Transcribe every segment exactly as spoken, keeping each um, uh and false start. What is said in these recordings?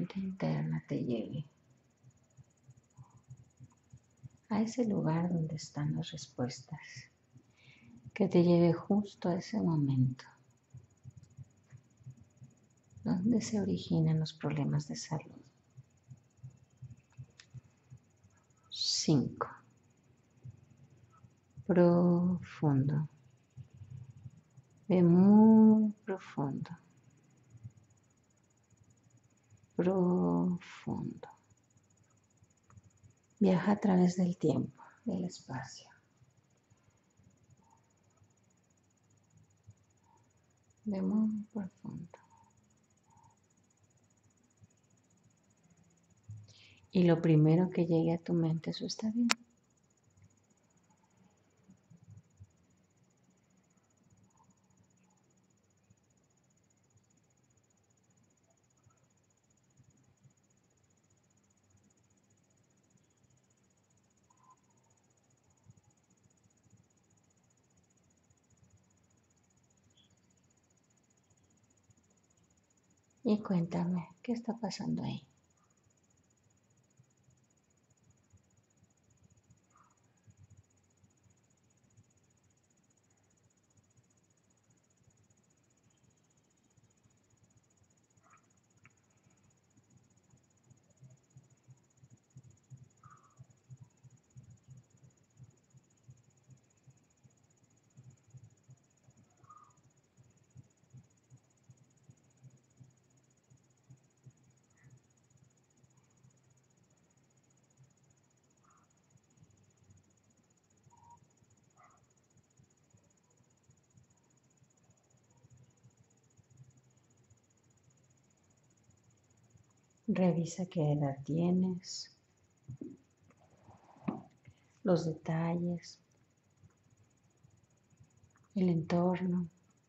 mente interna te lleve a ese lugar donde están las respuestas, que te lleve justo a ese momento donde se originan los problemas de salud. Cinco. Profundo. Ve muy profundo. Profundo. Viaja a través del tiempo, del espacio. Ve muy profundo. Y lo primero que llegue a tu mente, eso está bien. Y cuéntame, ¿qué está pasando ahí? Revisa qué edad tienes, los detalles, el entorno.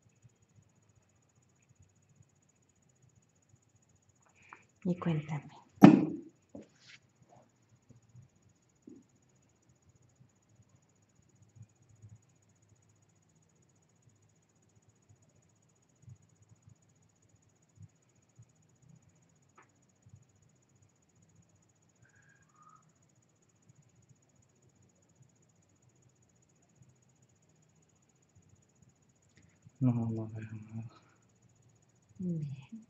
Y cuéntame. No, no veo nada. Bien.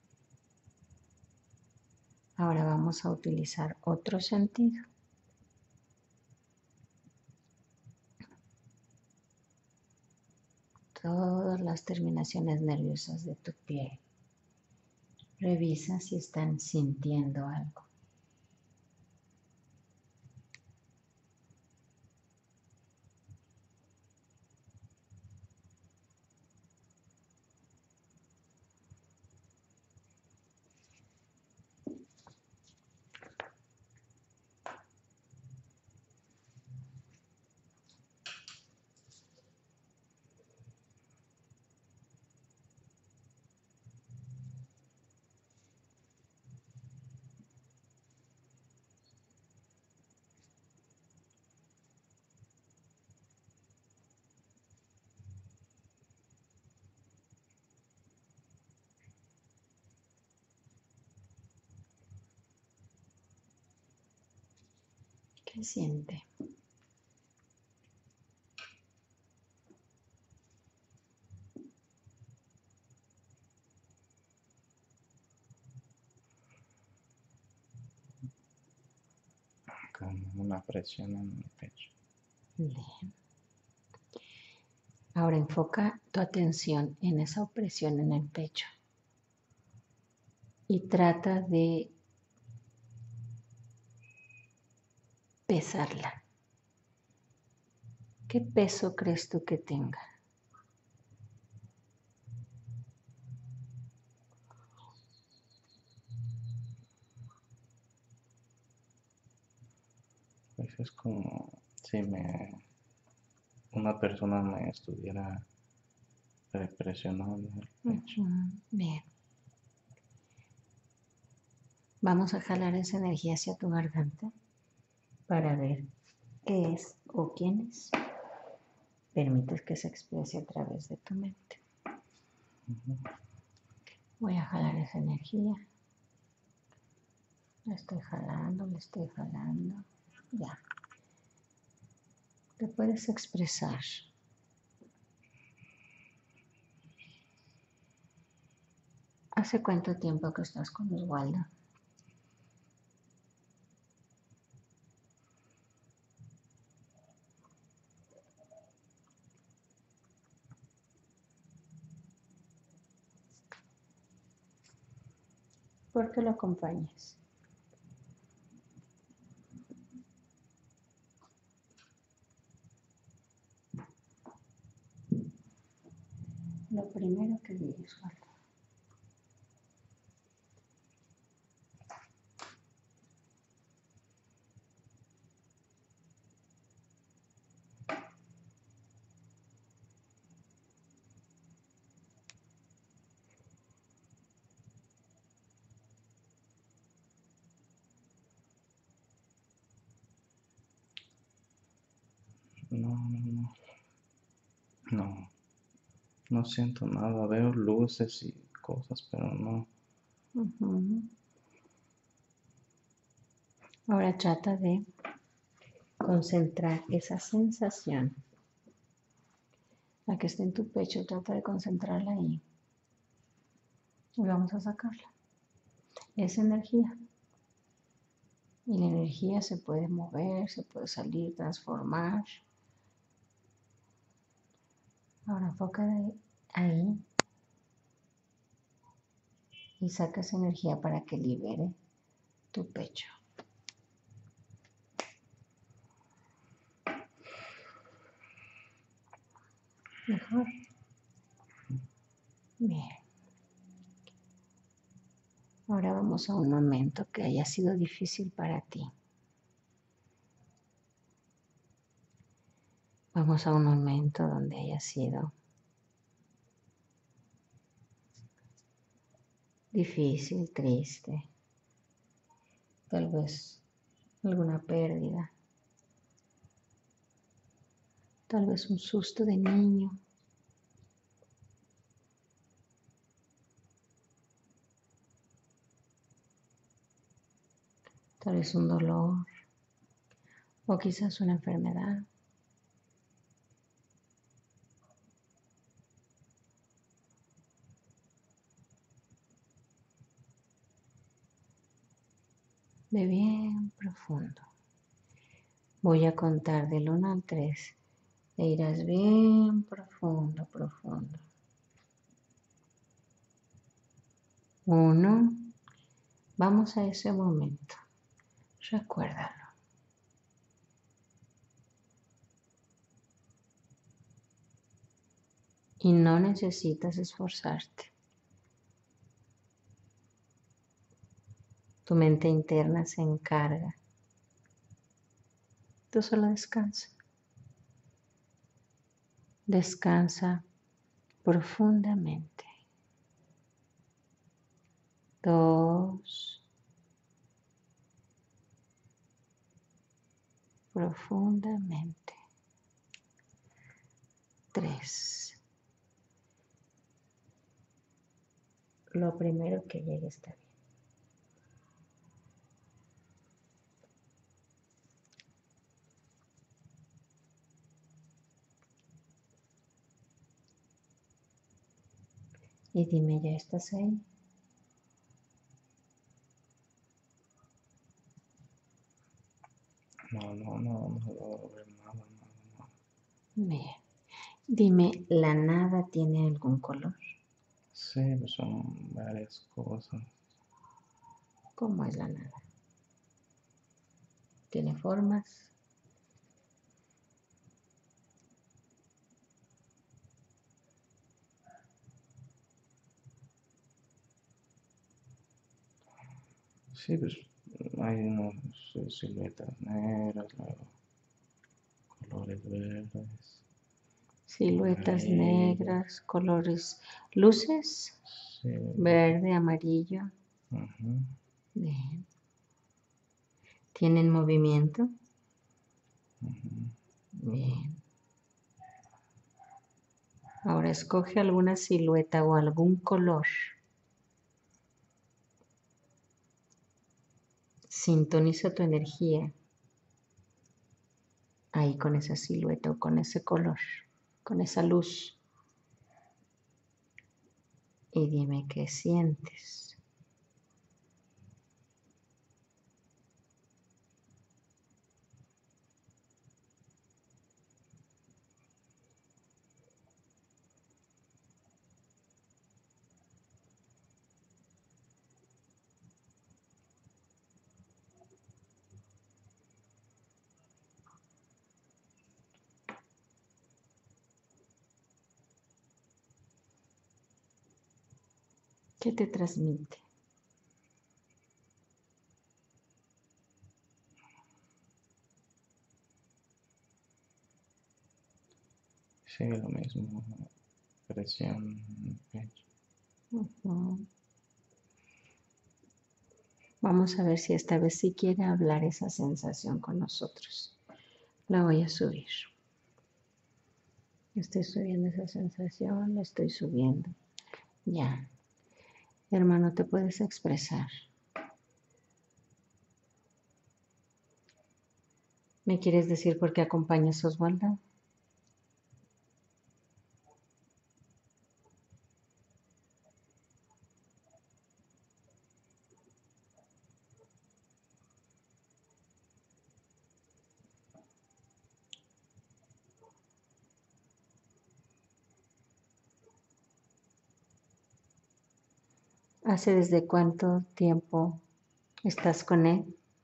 Ahora vamos a utilizar otro sentido. Todas las terminaciones nerviosas de tu piel. Revisa si están sintiendo algo. ¿Qué siente? Como una presión en el pecho. Bien. Ahora enfoca tu atención en esa opresión en el pecho y trata de pesarla. ¿Qué peso crees tú que tenga? Pues es como si me una persona me estuviera presionando el pecho. Uh-huh. Bien. Vamos a jalar esa energía hacia tu garganta para ver qué es o quién es. Permites que se exprese a través de tu mente. Uh-huh. Voy a jalar esa energía Le estoy jalando, le estoy jalando. Ya. Te puedes expresar. ¿Hace cuánto tiempo que estás con Oswaldo? ¿Por qué lo acompañas? Lo primero que vi, Oswaldo. No, no, no. No. No siento nada. Veo luces y cosas, pero no. Uh-huh. Ahora trata de concentrar esa sensación. La que está en tu pecho, trata de concentrarla ahí. Y vamos a sacarla. Es energía. Y la energía se puede mover, se puede salir, transformar. Ahora enfoca ahí y saca esa energía para que libere tu pecho. Mejor. Bien. Ahora vamos a un momento que haya sido difícil para ti. Vamos a un momento donde haya sido difícil, triste, tal vez alguna pérdida, tal vez un susto de niño. Tal vez un dolor o quizás una enfermedad. Ve bien profundo. Voy a contar del uno al tres e irás bien profundo, profundo. Uno. Vamos a ese momento. Recuérdalo. Y no necesitas esforzarte. Tu mente interna se encarga. Tú solo descansa. Descansa profundamente. Dos. Profundamente. Tres. Lo primero que llegue está bien. Y dime, ¿ya estás ahí? No, no, no, no logro ver nada, nada, nada. Bien. Dime, ¿la nada tiene algún color? Sí, pues son varias cosas. ¿Cómo es la nada? ¿Tiene formas? Sí, pues hay unas eh, siluetas negras, luego colores verdes, Siluetas amarillo. negras, colores, luces, Sí, verde, amarillo. ujú. Bien. ¿Tienen movimiento? Ujú. Bien. Ahora escoge alguna silueta o algún color Sintoniza tu energía ahí con esa silueta o con ese color, con esa luz. Y dime qué sientes. ¿Qué te transmite? Sí, lo mismo, presión en el pecho. Uh-huh. Vamos a ver si esta vez sí quiere hablar esa sensación con nosotros. La voy a subir. Estoy subiendo esa sensación, la estoy subiendo. Ya. Hermano, ¿te puedes expresar? ¿Me quieres decir por qué acompañas a Osvaldo? ¿Hace desde cuánto tiempo estás con él?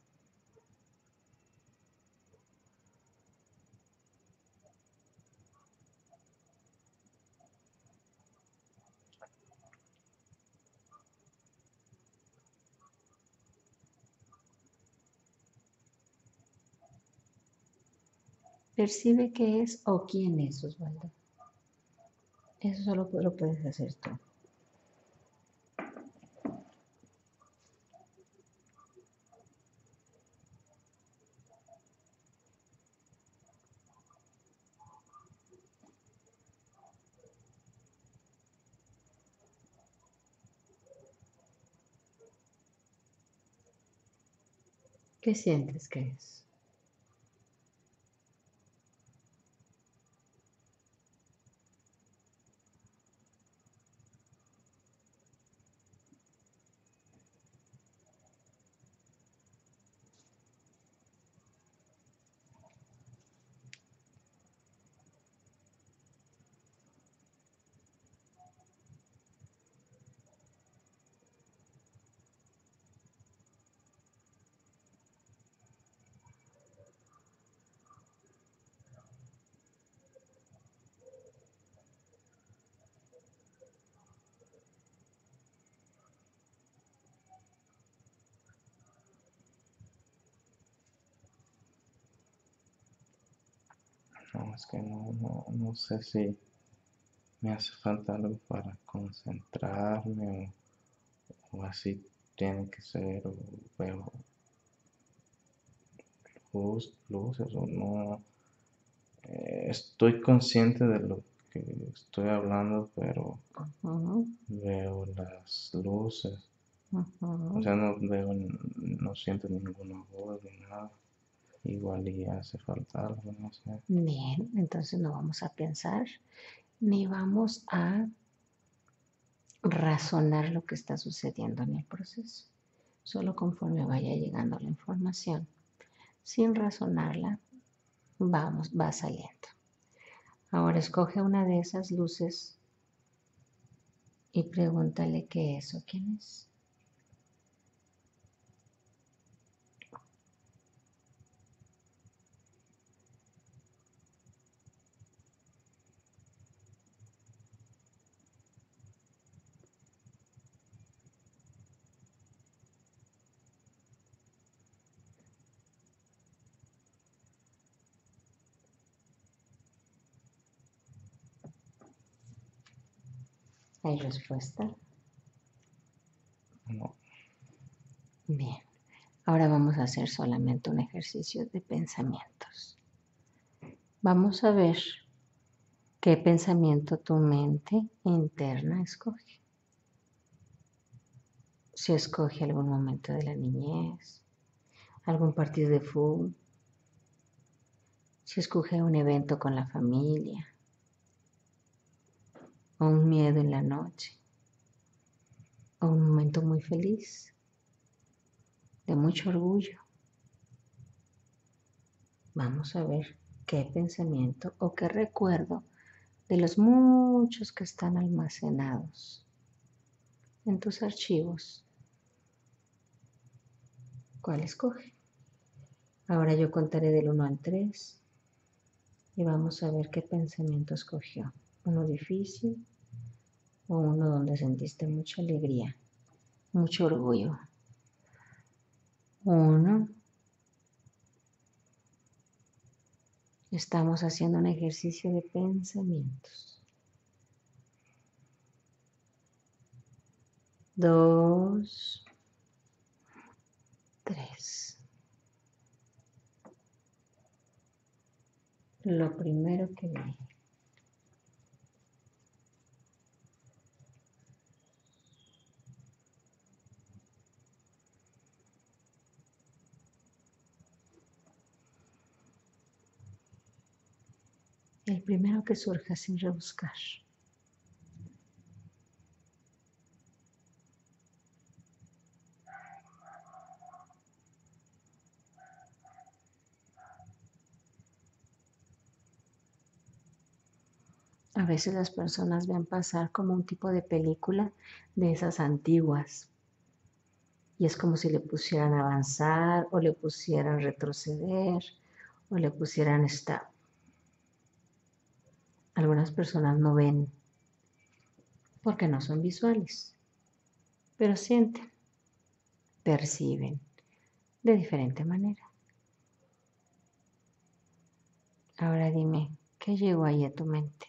¿Percibe qué es o quién es Osvaldo? Eso solo lo puedes hacer tú. ¿Qué sientes que es? No, es que no, no, no sé si me hace falta algo para concentrarme o, o así tiene que ser, o veo luz, luces o no. Eh, estoy consciente de lo que estoy hablando, pero Uh-huh. veo las luces. Uh-huh. O sea, no veo, no siento ninguna voz ni nada. Igual y hace falta algo, no sé. Bien, entonces no vamos a pensar ni vamos a razonar lo que está sucediendo en el proceso. Solo conforme vaya llegando la información, sin razonarla, vamos, va saliendo. Ahora escoge una de esas luces y pregúntale qué es o quién es. ¿Hay respuesta? No. Bien. Ahora vamos a hacer solamente un ejercicio de pensamientos. Vamos a ver qué pensamiento tu mente interna escoge. Si escoge algún momento de la niñez, algún partido de fútbol, si escoge un evento con la familia o un miedo en la noche o un momento muy feliz, de mucho orgullo. Vamos a ver qué pensamiento o qué recuerdo de los muchos que están almacenados en tus archivos. ¿Cuál escoge? Ahora yo contaré del uno al tres y vamos a ver qué pensamiento escogió. Uno difícil o uno donde sentiste mucha alegría, mucho orgullo. Uno. Estamos haciendo un ejercicio de pensamientos. Dos. Tres. Lo primero que vi. El primero que surja sin rebuscar. A veces las personas ven pasar como un tipo de película de esas antiguas. Y es como si le pusieran avanzar o le pusieran retroceder o le pusieran stop. Algunas personas no ven porque no son visuales, pero sienten, perciben de diferente manera. Ahora dime, ¿qué llegó ahí a tu mente?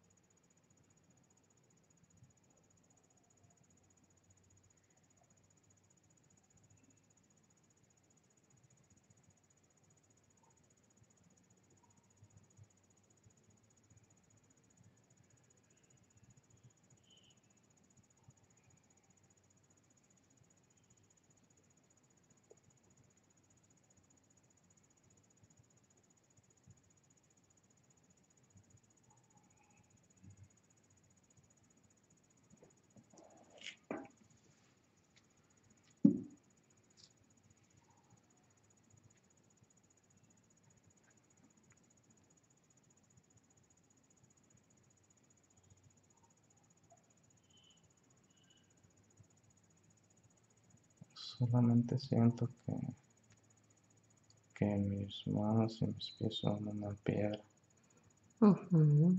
Solamente siento que, que mis manos y mis pies son una piedra. Uh-huh.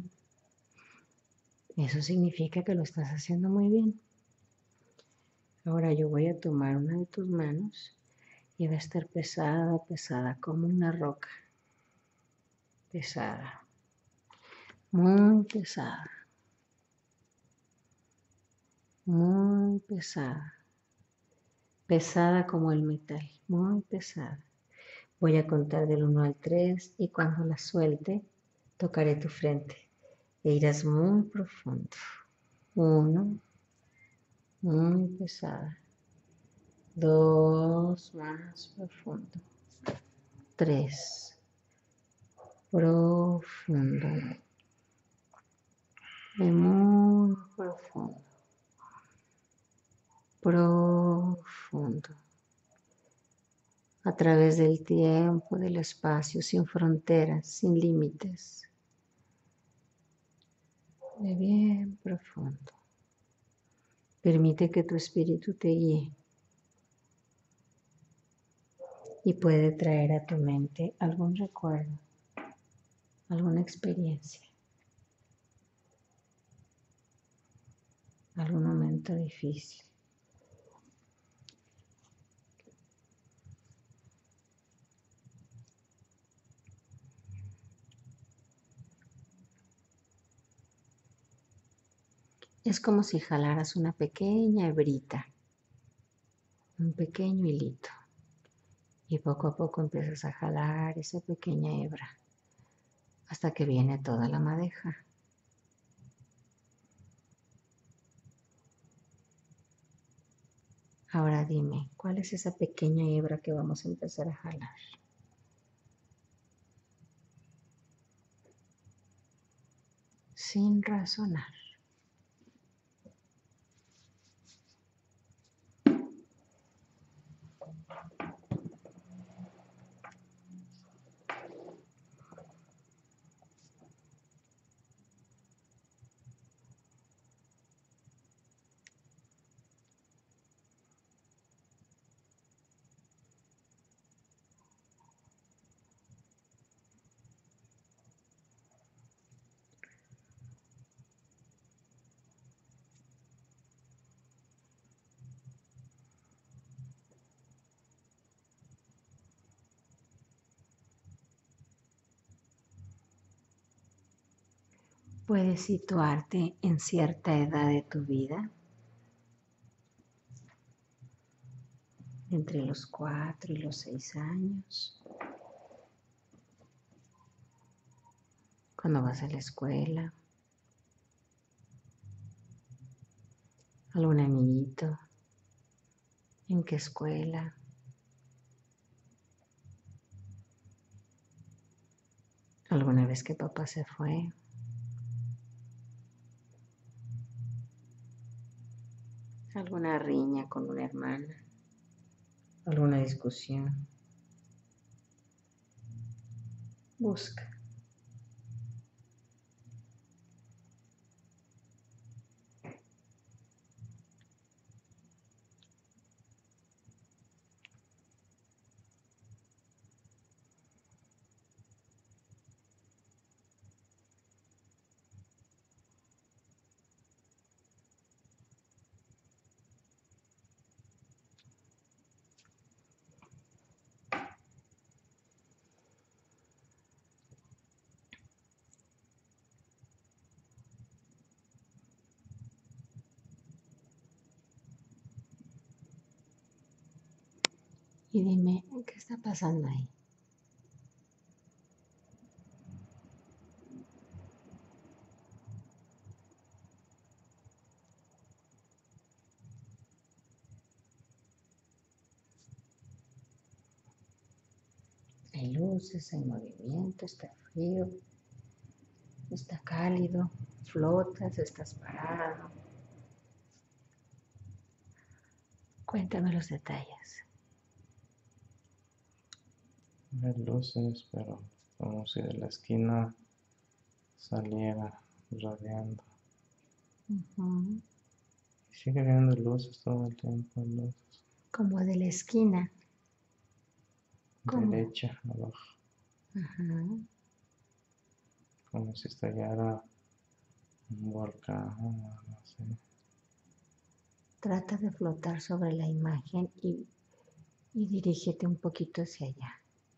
Eso significa que lo estás haciendo muy bien. Ahora yo voy a tomar una de tus manos y va a estar pesada, pesada, como una roca. Pesada. Muy pesada. Muy pesada. Pesada como el metal. Muy pesada. Voy a contar del uno al tres y cuando la suelte, tocaré tu frente e irás muy profundo. Uno. Muy pesada. Dos, más profundo. Tres, profundo. Y muy profundo. Profundo. A través del tiempo, del espacio, sin fronteras, sin límites. De bien profundo. Permite que tu espíritu te guíe. Y puede traer a tu mente algún recuerdo, alguna experiencia, algún momento difícil. Es como si jalaras una pequeña hebrita, un pequeño hilito, y poco a poco empiezas a jalar esa pequeña hebra hasta que viene toda la madeja. Ahora dime, ¿cuál es esa pequeña hebra que vamos a empezar a jalar? Sin razonar. Puedes situarte en cierta edad de tu vida, entre los cuatro y los seis años, cuando vas a la escuela, algún amiguito, en qué escuela, alguna vez que papá se fue, alguna riña con una hermana, alguna discusión. Busca. Y dime, ¿qué está pasando ahí? Hay luces, hay movimiento, está frío, está cálido, flotas, estás parado. Cuéntame los detalles. Hay luces, pero como si de la esquina saliera radiando. Uh-huh. Y sigue viendo luces todo el tiempo, luces. Como de la esquina. ¿Cómo? Derecha, abajo. Uh-huh. Como si estallara un volcán, no sé. Trata de flotar sobre la imagen y, y dirígete un poquito hacia allá.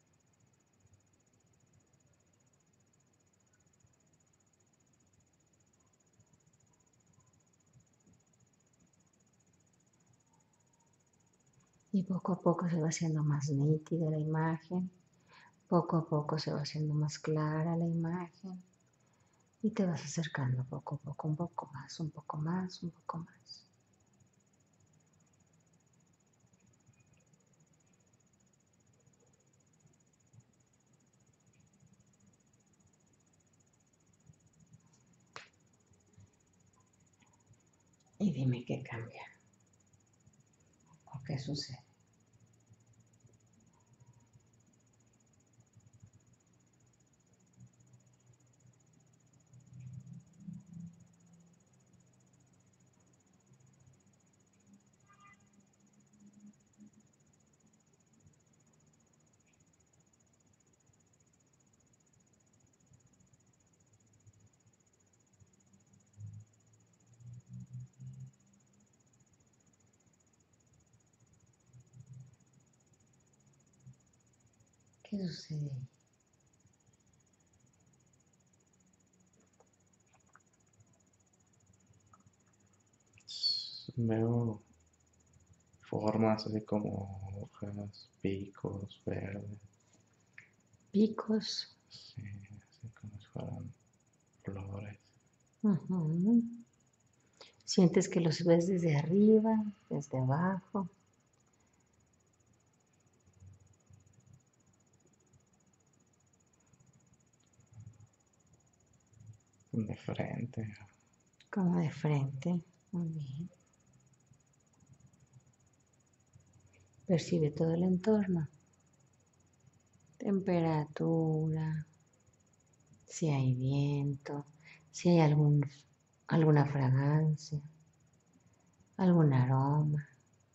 Y poco a poco se va haciendo más nítida la imagen, poco a poco se va haciendo más clara la imagen y te vas acercando poco a poco, un poco más, un poco más, un poco más. Y dime qué cambia o qué sucede. ¿Qué sucede ahí? Veo formas así como hojas, picos, verdes. Picos. Sí, así como si fueran flores. Uh-huh. Sientes que los ves desde arriba, desde abajo. de frente. Como de frente. Muy bien. Percibe todo el entorno. Temperatura, si hay viento, si hay algún, alguna fragancia, algún aroma.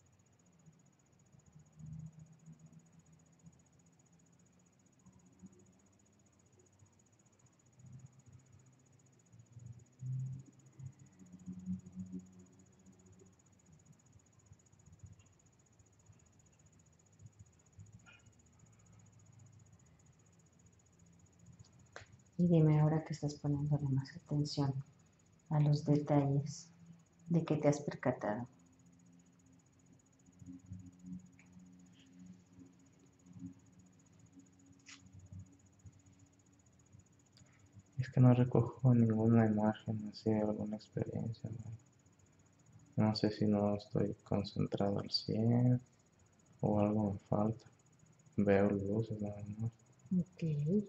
Y dime ahora que estás poniéndole más atención a los detalles de que te has percatado. Es que no recojo ninguna imagen así de alguna experiencia, ¿no? No sé si no estoy concentrado al cien o algo me falta. Veo luces nada más. Ok.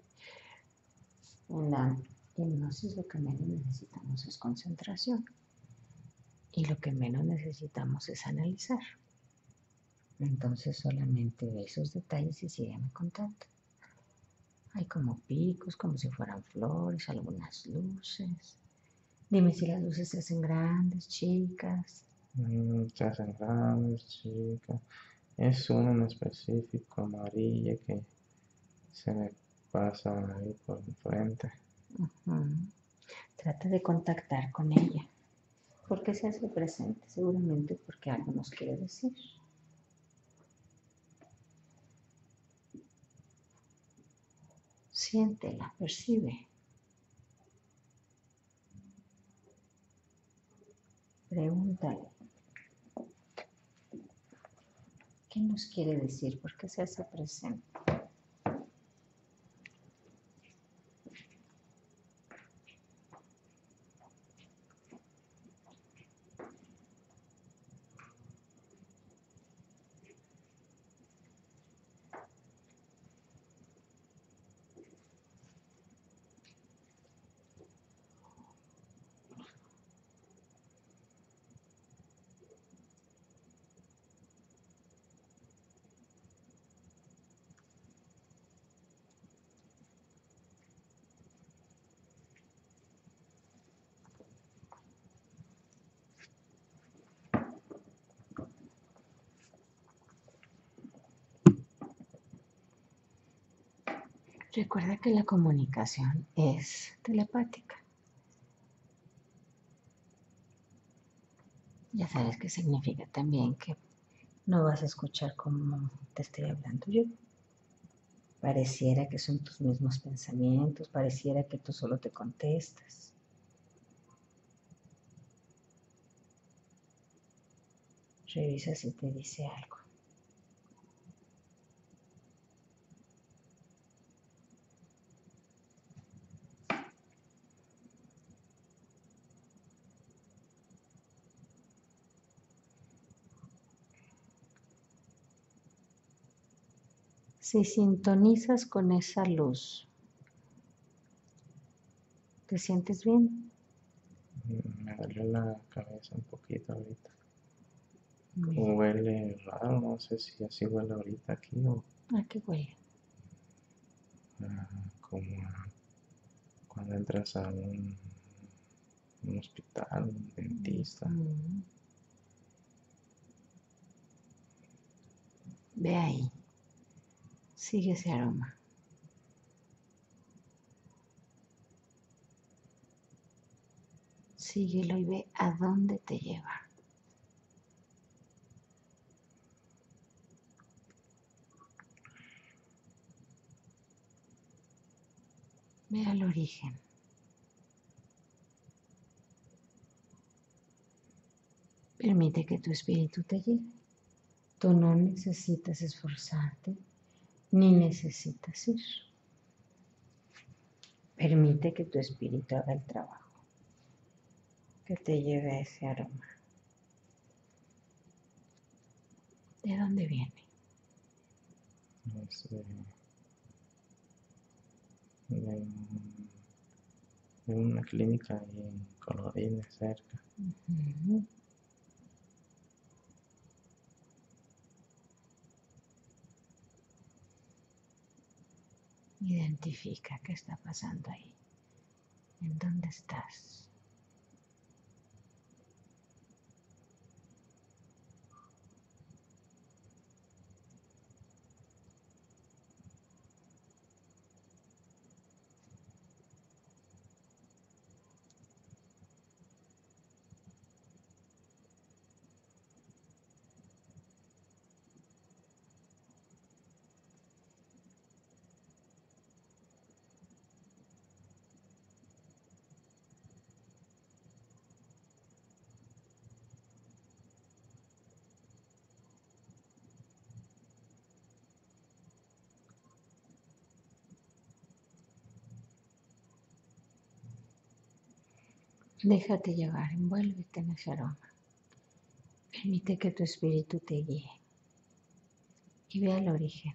En la hipnosis lo que menos necesitamos es concentración. Y lo que menos necesitamos es analizar. Entonces solamente ve esos detalles y sígueme contando. Hay como picos, como si fueran flores, algunas luces. Dime si las luces se hacen grandes, chicas. Mm, se hacen grandes, chicas. Es uno en específico, amarilla, que se me pasa ahí por enfrente. Uh-huh. Trata de contactar con ella. ¿Por qué se hace presente? Seguramente porque algo nos quiere decir. Siéntela, percibe. Pregúntale. ¿Qué nos quiere decir? ¿Por qué se hace presente? Recuerda que la comunicación es telepática. Ya sabes que significa también que no vas a escuchar como te estoy hablando yo. Pareciera que son tus mismos pensamientos, pareciera que tú solo te contestas. Revisa si te dice algo. Si sintonizas con esa luz, ¿te sientes bien? Me dolió la cabeza un poquito ahorita. Bien. Huele raro, no sé si así huele ahorita aquí o ¿A qué huele? uh, como a cuando entras a un, un hospital, un dentista. Mm. Ve ahí. Sigue ese aroma. Síguelo y ve a dónde te lleva. Ve al origen. Permite que tu espíritu te lleve. Tú no necesitas esforzarte ni necesitas ir. Permite que tu espíritu haga el trabajo, que te lleve a ese aroma. ¿De dónde viene? Es de, de un Hay una clínica ahí en Colorines cerca. Ujú. Identifica qué está pasando ahí. ¿En dónde estás? Déjate llevar, envuélvete en ese aroma. Permite que tu espíritu te guíe y ve al origen.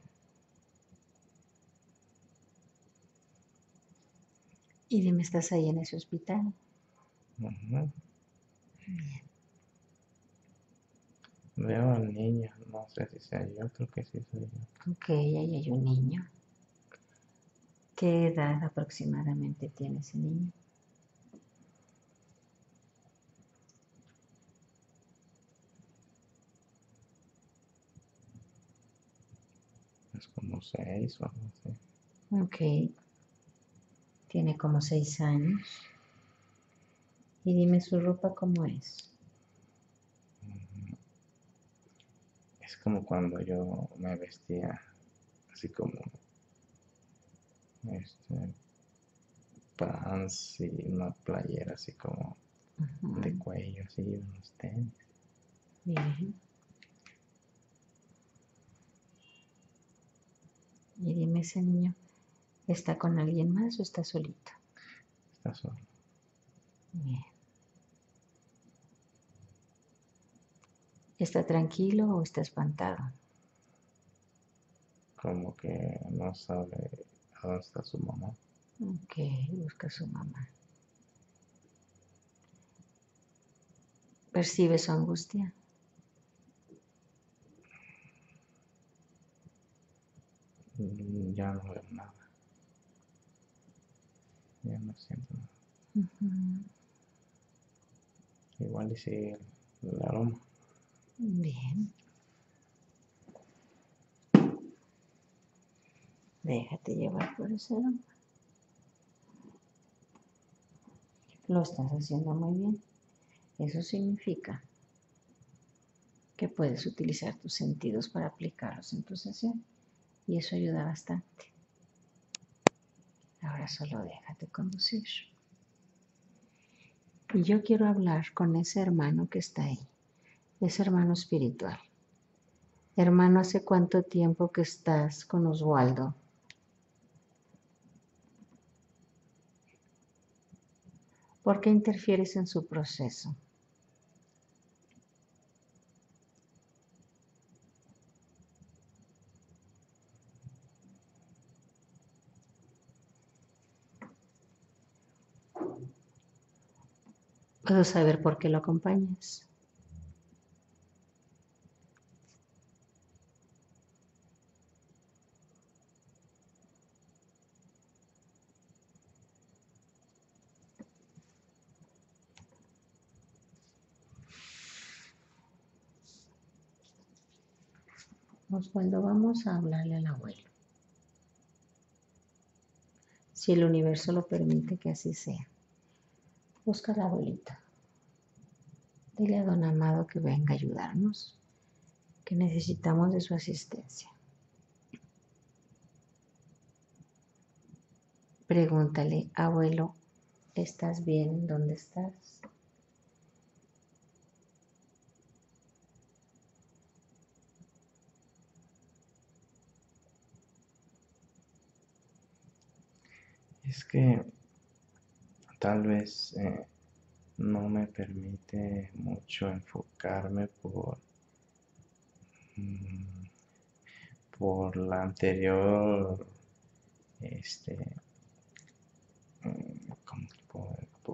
Y dime, ¿estás ahí en ese hospital? Ujú. Bien. Veo al niño, no sé si sea yo, creo que sí soy yo. Ok, ahí hay un niño. ¿Qué edad aproximadamente tiene ese niño? Es como seis o algo así. Ok, tiene como seis años. Y dime su ropa cómo es. Ujú. Es como cuando yo me vestía así como este pants y una playera así como de Ujú. cuello, así unos tenis. Bien. Y dime, ese niño, ¿está con alguien más o está solito? Está solo. Bien. ¿Está tranquilo o está espantado? Como que no sabe a dónde está su mamá. Ok, busca a su mamá. ¿Percibe su angustia? Mm, Ya no veo nada. Ya no siento nada. Ujú. Igual y sigue el, el aroma. Bien. Déjate llevar por ese aroma. Lo estás haciendo muy bien. Eso significa que puedes utilizar tus sentidos para aplicarlos en tu sesión. Y eso ayuda bastante. Ahora solo déjate conducir. Y yo quiero hablar con ese hermano que está ahí, ese hermano espiritual. Hermano, ¿hace cuánto tiempo que estás con Oswaldo? ¿Por qué interfieres en su proceso? ¿Puedo saber por qué lo acompañas? Oswaldo, vamos a hablarle al abuelo. Si el universo lo permite, que así sea. Busca a la abuelita. Dile a don Amado que venga a ayudarnos, que necesitamos de su asistencia. Pregúntale, abuelo, ¿estás bien? ¿Dónde estás? Es que tal vez eh, no me permite mucho enfocarme por, mm, por la anterior, este, mm, ¿cómo te puedo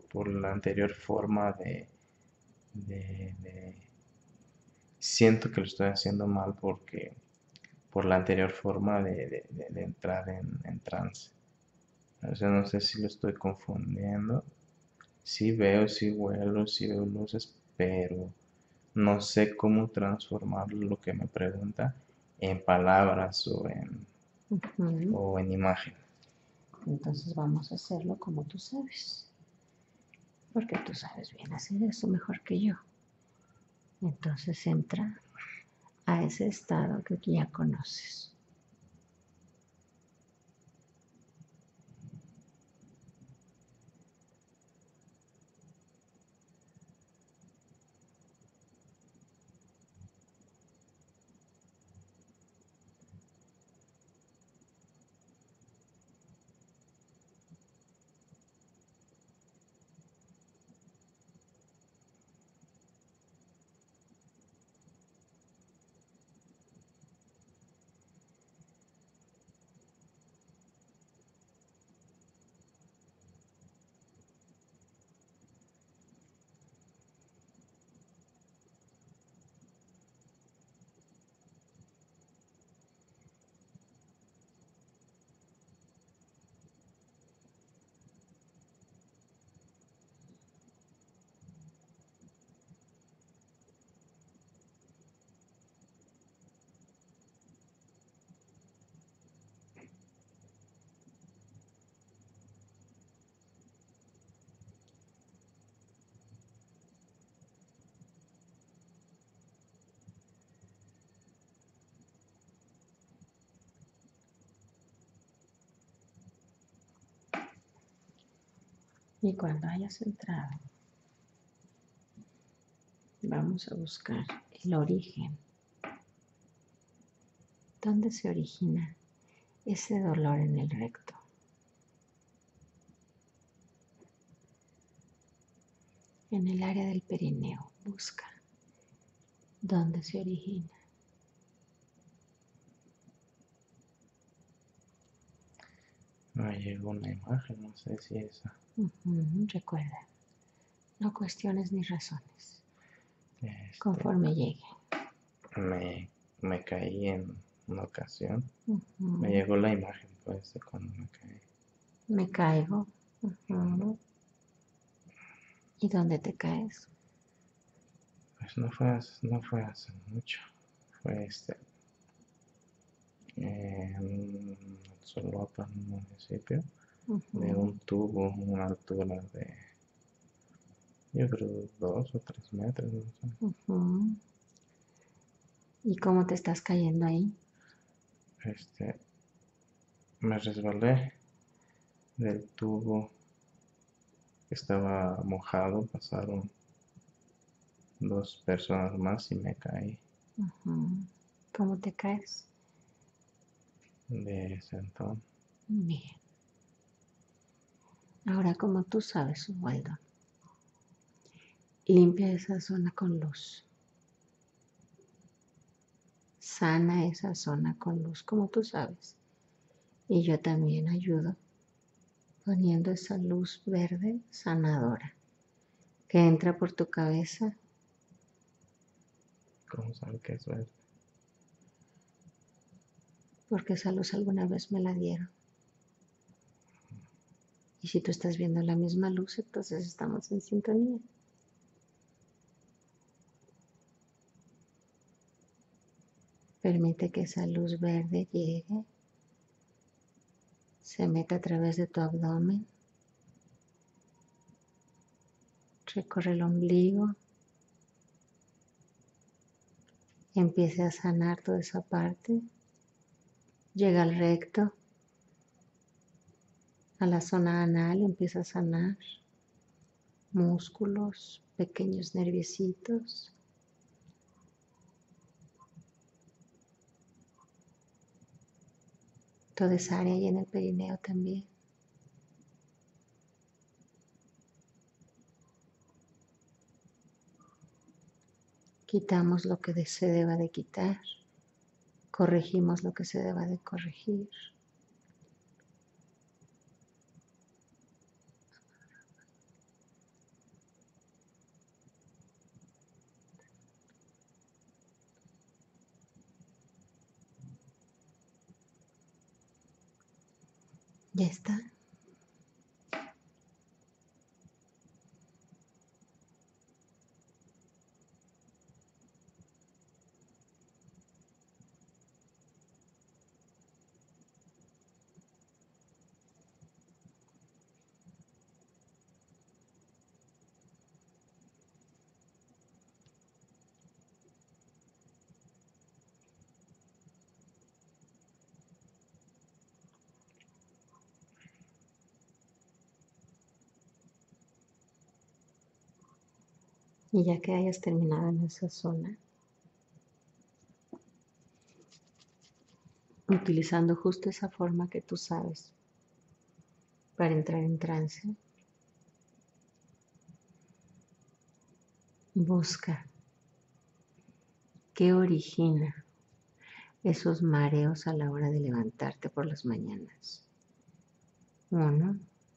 por la anterior forma de, de, de- Siento que lo estoy haciendo mal porque por la anterior forma de, de- de- de entrar en, en trance. O sea, no sé si lo estoy confundiendo. Sí veo, sí huelo, sí veo luces, pero no sé cómo transformar lo que me pregunta en palabras o en, Ujú. o en imagen. Entonces vamos a hacerlo como tú sabes, porque tú sabes bien hacer eso mejor que yo. Entonces entra a ese estado que ya conoces. Y cuando hayas entrado, vamos a buscar el origen. ¿Dónde se origina ese dolor en el recto? En el área del perineo. Busca dónde se origina. Me llegó una imagen, no sé si esa. Ujú. Recuerda, no cuestiones ni razones. Este, Conforme llegue. me, me caí en una ocasión. Me Ujú. llegó la imagen, pues, de cuando me caí. Me caigo. Ujú. ¿Y dónde te caes? Pues no fue, hace- no fue hace mucho. Fue este, en Xoloapan, un municipio, de Ujú. un tubo, una altura de, yo creo, dos o tres metros, no sé. Ujú. ¿Y cómo te estás cayendo ahí? Este, me resbalé del tubo que estaba mojado, pasaron dos personas más y me caí Ujú. ¿Cómo te caes? de sentón. Bien. Ahora, como tú sabes, Waldo, limpia esa zona con luz. Sana esa zona con luz, como tú sabes. Y yo también ayudo poniendo esa luz verde sanadora que entra por tu cabeza, ¿Cómo sabe que es verde? porque esa luz alguna vez me la dieron. Y si tú estás viendo la misma luz, entonces estamos en sintonía. Permite que esa luz verde llegue, se meta a través de tu abdomen, recorre el ombligo, empiece a sanar toda esa parte, llega al recto, a la zona anal, empieza a sanar músculos, pequeños nerviecitos. Toda esa área y en el perineo también. Quitamos lo que se deba de quitar, corregimos lo que se deba de corregir. Ya está. Y ya que hayas terminado en esa zona, utilizando justo esa forma que tú sabes para entrar en trance, busca qué origina esos mareos a la hora de levantarte por las mañanas. Uno,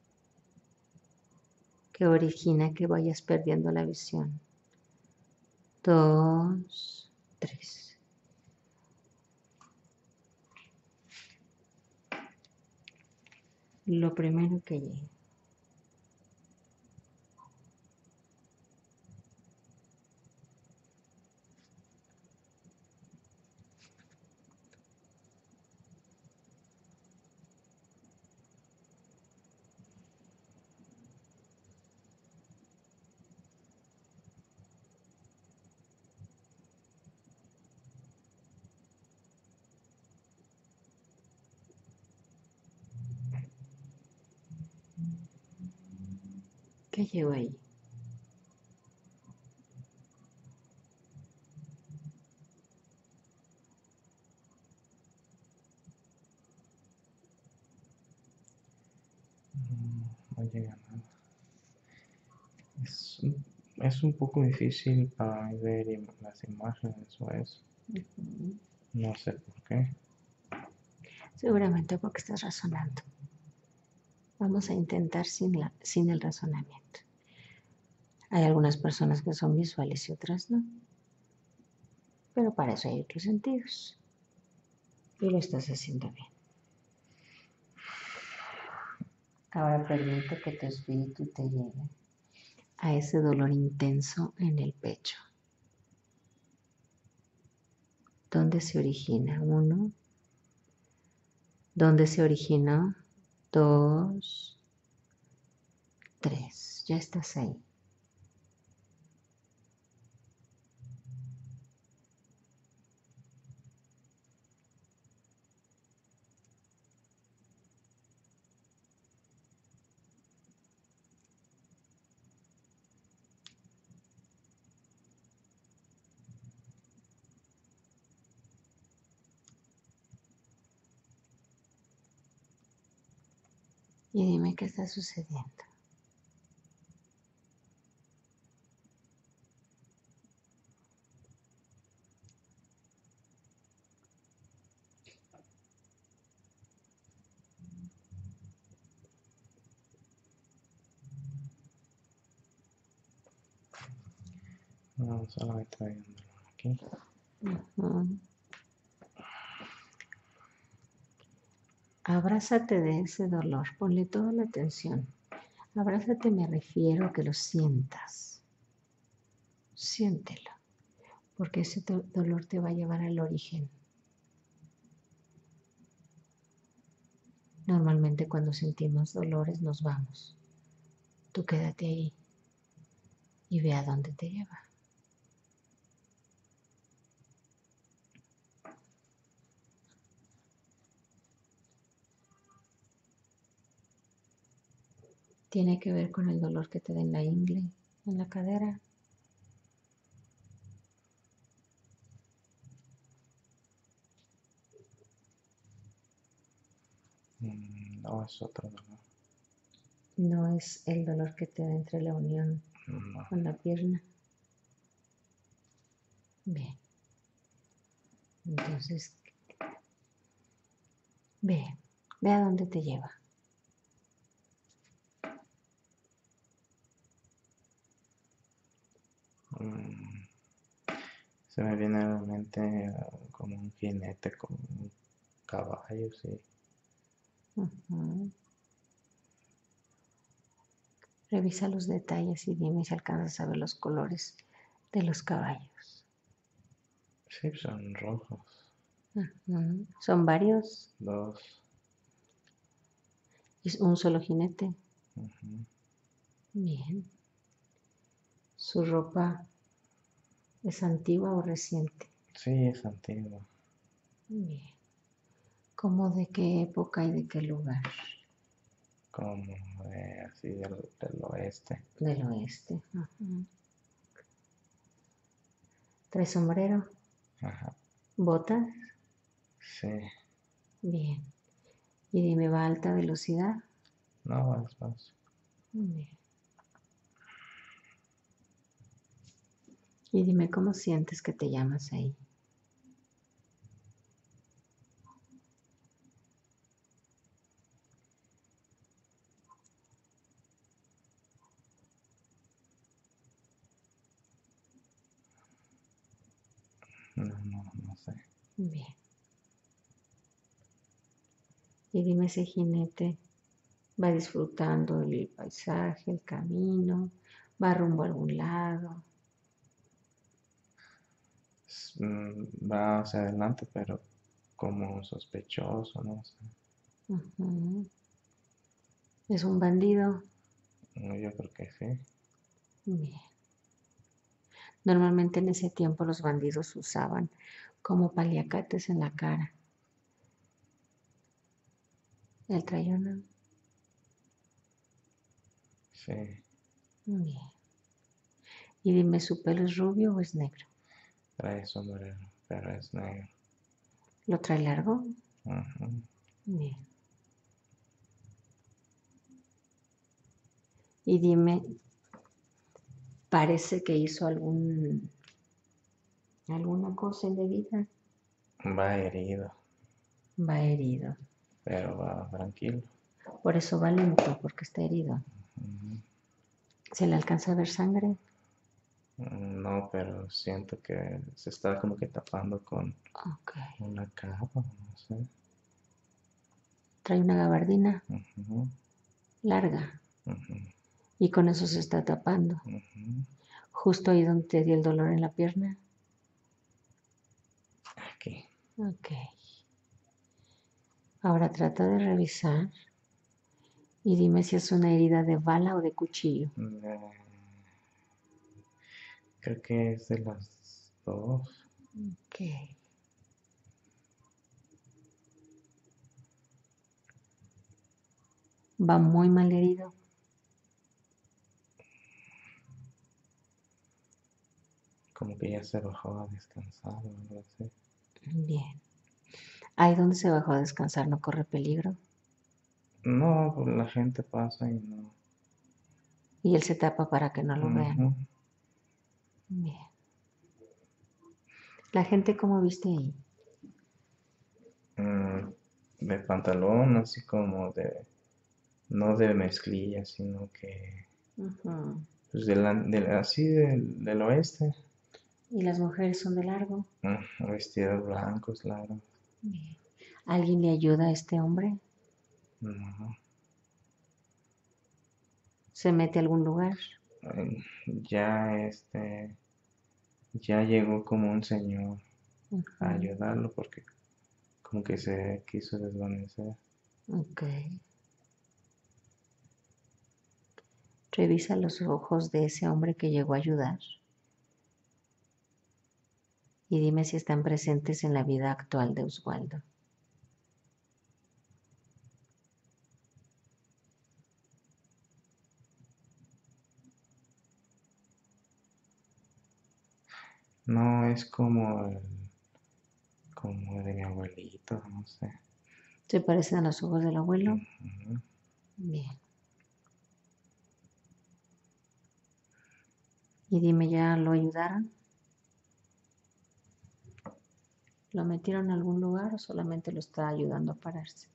¿qué origina que vayas perdiendo la visión? Dos, tres. Lo primero que llegue. ¿Qué llegó ahí? No llega nada. Es, es un poco difícil para ver im- las imágenes o eso. Uh-huh. No sé por qué. Seguramente porque estás razonando. Vamos a intentar sin, la, sin el razonamiento. Hay algunas personas que son visuales y otras no. Pero para eso hay otros sentidos. Y lo estás haciendo bien. Ahora permite que tu espíritu te lleve a ese dolor intenso en el pecho. ¿Dónde se origina? Uno. ¿Dónde se originó? Dos. Tres. Ya estás ahí. Y dime qué está sucediendo. No, solamente hay un dolor aquí. Uh-huh. Abrázate de ese dolor, ponle toda la atención. Abrázate me refiero a que lo sientas. Siéntelo, porque ese do- dolor te va a llevar al origen. Normalmente cuando sentimos dolores nos vamos. Tú quédate ahí y ve a dónde te lleva. Tiene que ver con el dolor que te da en la ingle, en la cadera. Mm, no, es otro dolor. No es el dolor que te da entre la unión No. con la pierna. Bien. Entonces, ve, ve a dónde te lleva. Mm, se me viene a la mente uh, como un jinete, como un caballo, sí. Uh-huh. Revisa los detalles y dime si alcanzas a ver los colores de los caballos. Sí, son rojos. Ujú. ¿Son varios? Dos. ¿Es un solo jinete? Ujú. Bien. ¿Su ropa es antigua o reciente? Sí, es antiguo. Bien. ¿Cómo de qué época y de qué lugar? Como de, así del, del oeste. Del oeste. Ujú. ¿Trae sombrero? Ajá. ¿Botas? Sí. Bien. Y dime, ¿va a alta velocidad? No, vas, vas. Bien. Y dime, ¿cómo sientes que te llamas ahí? No, no, no sé. Bien. Y dime, ese jinete va disfrutando el paisaje, el camino, va rumbo a algún lado. S- mm, Va hacia adelante, pero como sospechoso, no sé. Ujú. ¿Es un bandido? No, yo creo que sí. Bien. Normalmente en ese tiempo los bandidos usaban como paliacates en la cara. ¿El trae una? Sí. Bien. Y dime, ¿su pelo es rubio o es negro? Trae sombrero, pero es negro. ¿Lo trae largo? Ujú. Bien. Y dime, ¿parece que hizo algún, alguna cosa indebida? Va herido, Va herido. pero va tranquilo. Por eso va lento, porque está herido. Ujú. ¿Se le alcanza a ver sangre? No, pero siento que se está como que tapando con Ok. una capa, no sé. Trae una gabardina Ujú, larga ujú, y con eso se está tapando. ujú. Justo ahí donde te dio el dolor en la pierna. Aquí. Ok. Ahora trata de revisar y dime si es una herida de bala o de cuchillo. Eh, creo que es de las dos. Ok. Va muy mal herido. Como que ya se bajó a descansar o algo así. Bien. Ahí donde se bajó a descansar no corre peligro. No, pues la gente pasa y no. Y él se tapa para que no lo vean. Ujú. Bien. La gente, ¿cómo viste ahí? Mm, de pantalón, así como de, no de mezclilla, sino que, Ujú. pues de la- de la- así del, del oeste. Y las mujeres son de largo. Mm, vestidos blancos, claro. Bien. ¿Alguien le ayuda a este hombre? No. ¿Se mete a algún lugar? Eh, Ya este, ya llegó como un señor a Ujú. ayudarlo porque como que se quiso desvanecer. Ok. Revisa los ojos de ese hombre que llegó a ayudar y dime si están presentes en la vida actual de Oswaldo. No es como el, como de mi abuelito, no sé. ¿Se parecen a los ojos del abuelo? Ujú. Bien. Y dime, ¿ya lo ayudaron? ¿Lo metieron en algún lugar o solamente lo está ayudando a pararse?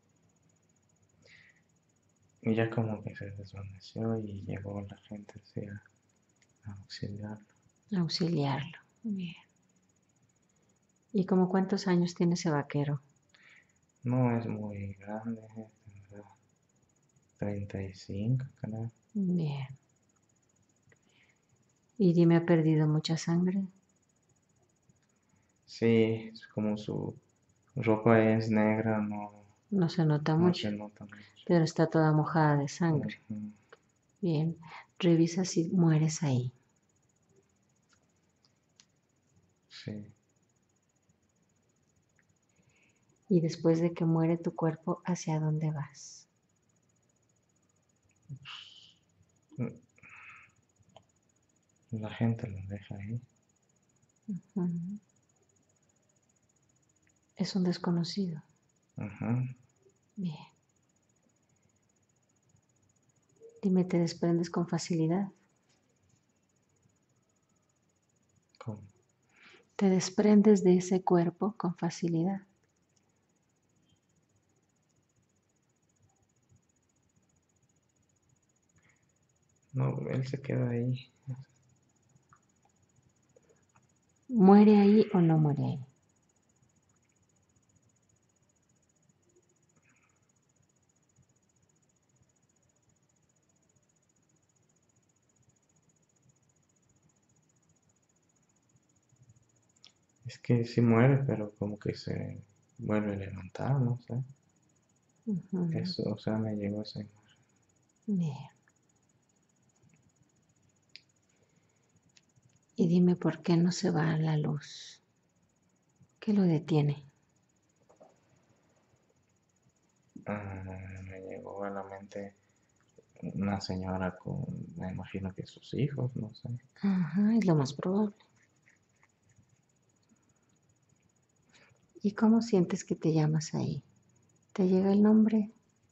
Y ya como que se desvaneció y llegó la gente así a, a auxiliarlo. Auxiliarlo. Bien. ¿Y como cuántos años tiene ese vaquero? No es muy grande, tendrá treinta y cinco, creo. Bien. Y dime, ¿ha perdido mucha sangre? Sí, es como su ropa es negra, no, No se nota no mucho, se nota mucho. pero está toda mojada de sangre. Ujú. Bien, revisa si mueres ahí. Sí. Y después de que muere tu cuerpo, ¿hacia dónde vas? La gente lo deja ahí. Ujú. Es un desconocido. Ujú. Bien. Dime, ¿te desprendes con facilidad? ¿Cómo? ¿Te desprendes de ese cuerpo con facilidad? No, él se queda ahí. ¿Muere ahí o no muere ahí? Es que sí muere, pero como que se vuelve a levantar, no sé. Ujú. Eso, o sea, me llegó esa imagen. Bien. Y dime por qué no se va a la luz. ¿Qué lo detiene? Ah, me llegó a la mente una señora con, me imagino que sus hijos, no sé. Ajá, es lo más probable. ¿Y cómo sientes que te llamas ahí? ¿Te llega el nombre?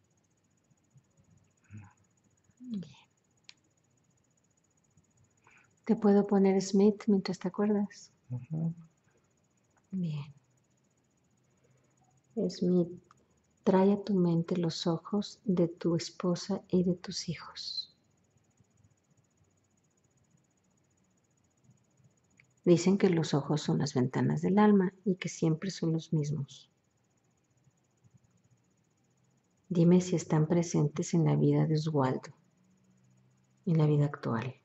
Bien. ¿Te puedo poner Smith mientras te acuerdas? Ujú. Bien. Smith, trae a tu mente los ojos de tu esposa y de tus hijos. Dicen que los ojos son las ventanas del alma y que siempre son los mismos. Dime si están presentes en la vida de Oswaldo, en la vida actual.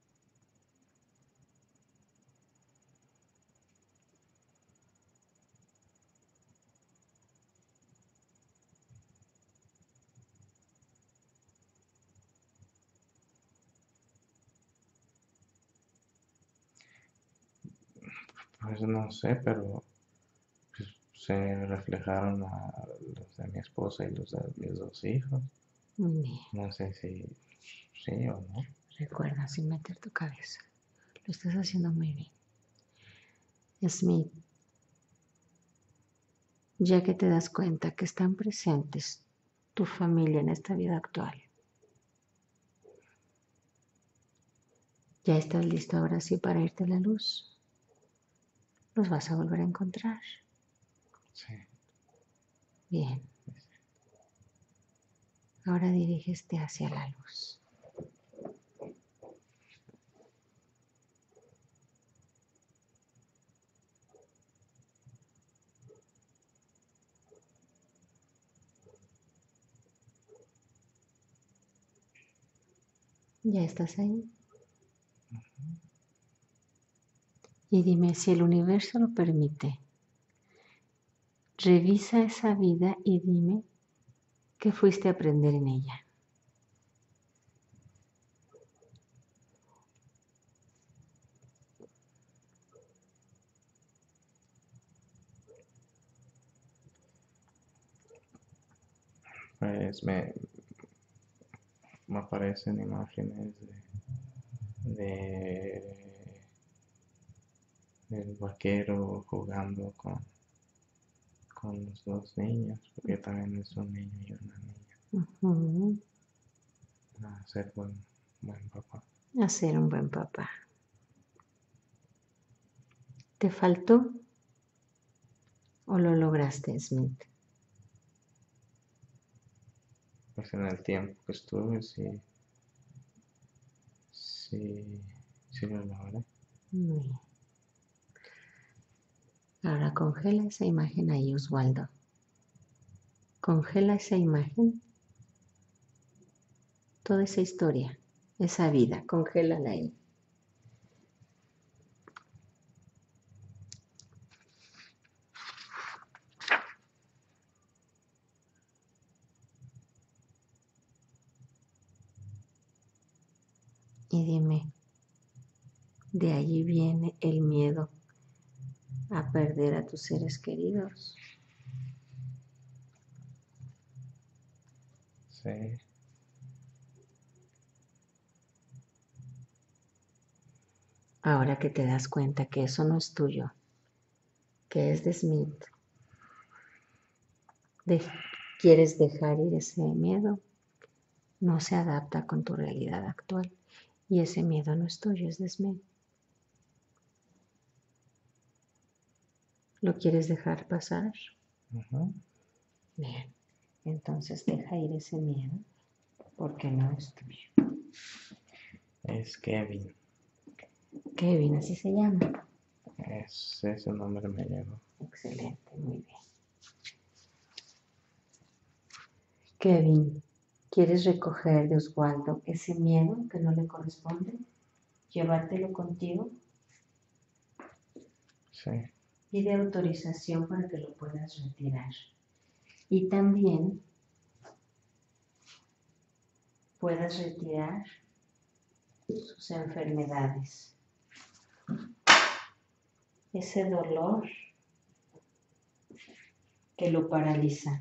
Pues no sé, pero pues, se reflejaron a los de mi esposa y los de mis dos hijos. Bien, No sé si sí o no. recuerda sin meter tu cabeza. Lo estás haciendo muy bien. Smith, ya que te das cuenta que están presentes tu familia en esta vida actual, ¿ya estás listo ahora sí para irte a la luz? Los vas a volver a encontrar. Sí. Bien. Ahora dirígete hacia la luz. ¿Ya estás ahí? Y dime si el universo lo permite. Revisa esa vida y dime qué fuiste a aprender en ella. Pues me, me aparecen imágenes de, de del vaquero jugando con, con los dos niños, porque también es un niño y una niña. Uh-huh. A ser buen, buen papá. A ser un buen papá. ¿Te faltó o lo lograste, Smith? Pues en el tiempo que estuve, sí, sí, sí lo logré. Muy bien. Ahora congela esa imagen ahí, Oswaldo. Congela esa imagen, toda esa historia, esa vida, congélala ahí. Y dime, ¿de allí viene el miedo a perder a tus seres queridos? Sí. Ahora que te das cuenta que eso no es tuyo, que es de Smith, de- quieres dejar ir ese miedo, no se adapta con tu realidad actual. Y ese miedo no es tuyo, es de Smith. ¿Lo quieres dejar pasar? Ujú. Bien, entonces deja ir ese miedo porque no es tuyo. Es Kevin. Kevin, así se llama. Es, ese nombre me llegó. Excelente, muy bien. Kevin, ¿quieres recoger de Oswaldo ese miedo que no le corresponde? ¿Llevártelo contigo? Sí. Pide autorización para que lo puedas retirar. Y también puedas retirar sus enfermedades. Ese dolor que lo paraliza.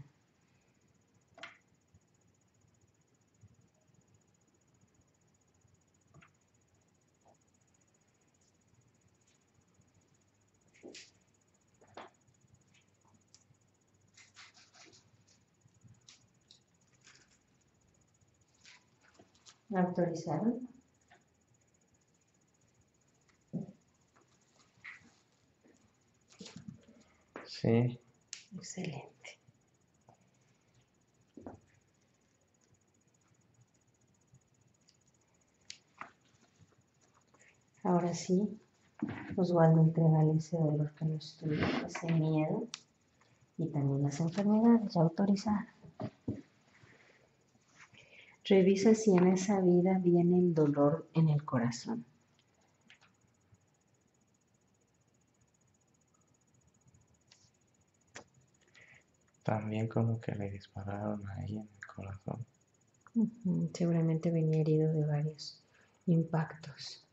¿Autorizaron? Sí. Excelente. Ahora sí, Oswaldo, entrégale ese dolor que no es tuyo, ese miedo y también las enfermedades ya autorizadas. Revisa si en esa vida viene el dolor en el corazón. También como que le dispararon ahí en el corazón. Uh-huh. Seguramente venía herido de varios impactos.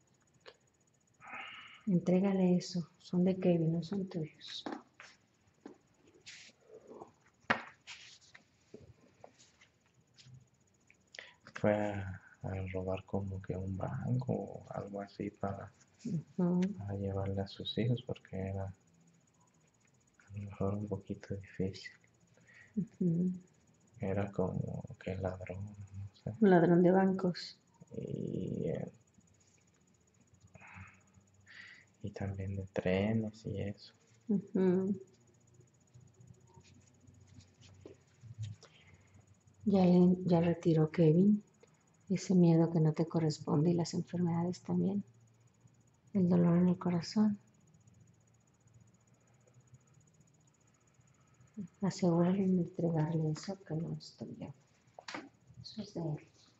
Entrégale eso, son de Kevin, no son tuyos. Fue a, a robar como que un banco o algo así para, Uh-huh. para llevarle a sus hijos porque era a lo mejor un poquito difícil. Uh-huh. Era como que ladrón, no sé. Un ladrón de bancos. Y, eh, y también de trenes y eso. Uh-huh. Ya, ya retiró Kevin ese miedo que no te corresponde y las enfermedades también. El dolor en el corazón. Asegúrale de entregarle eso que no es tuyo. Eso es de él.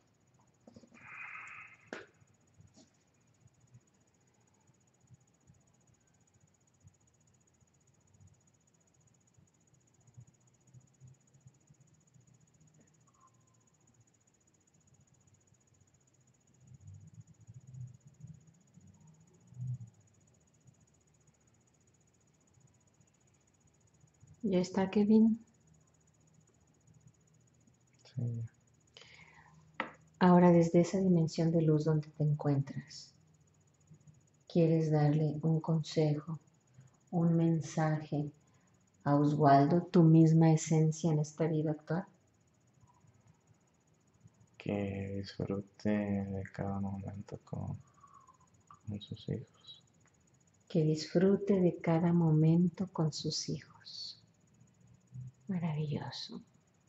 ¿Ya está, Kevin? Sí. Ahora, desde esa dimensión de luz donde te encuentras, ¿quieres darle un consejo, un mensaje a Oswaldo, tu misma esencia en esta vida actual? Que disfrute de cada momento con, con sus hijos. Que disfrute de cada momento con sus hijos. Maravilloso.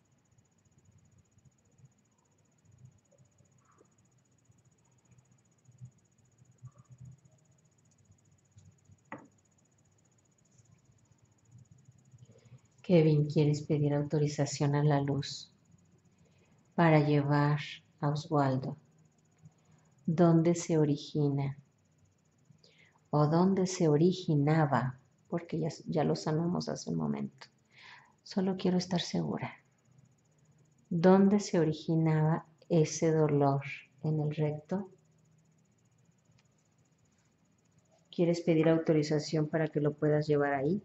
Kevin, ¿quieres pedir autorización a la luz para llevar a Oswaldo dónde se origina o dónde se originaba? Porque ya, ya lo sanamos hace un momento. Solo quiero estar segura. ¿Dónde se originaba ese dolor? ¿En el recto? ¿Quieres pedir autorización para que lo puedas llevar ahí?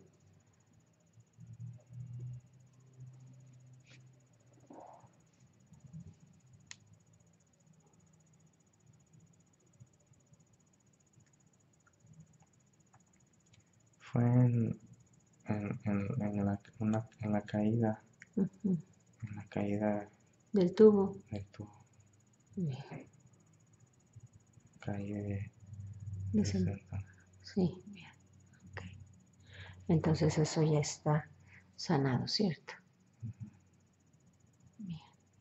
Fue en, en, en, en la, una, en la caída, Ujú. en la caída Del tubo. del tubo. Bien. Caí de, De de sen- sentado. Sí, bien. Ok. Entonces eso ya está sanado, ¿cierto? Bien.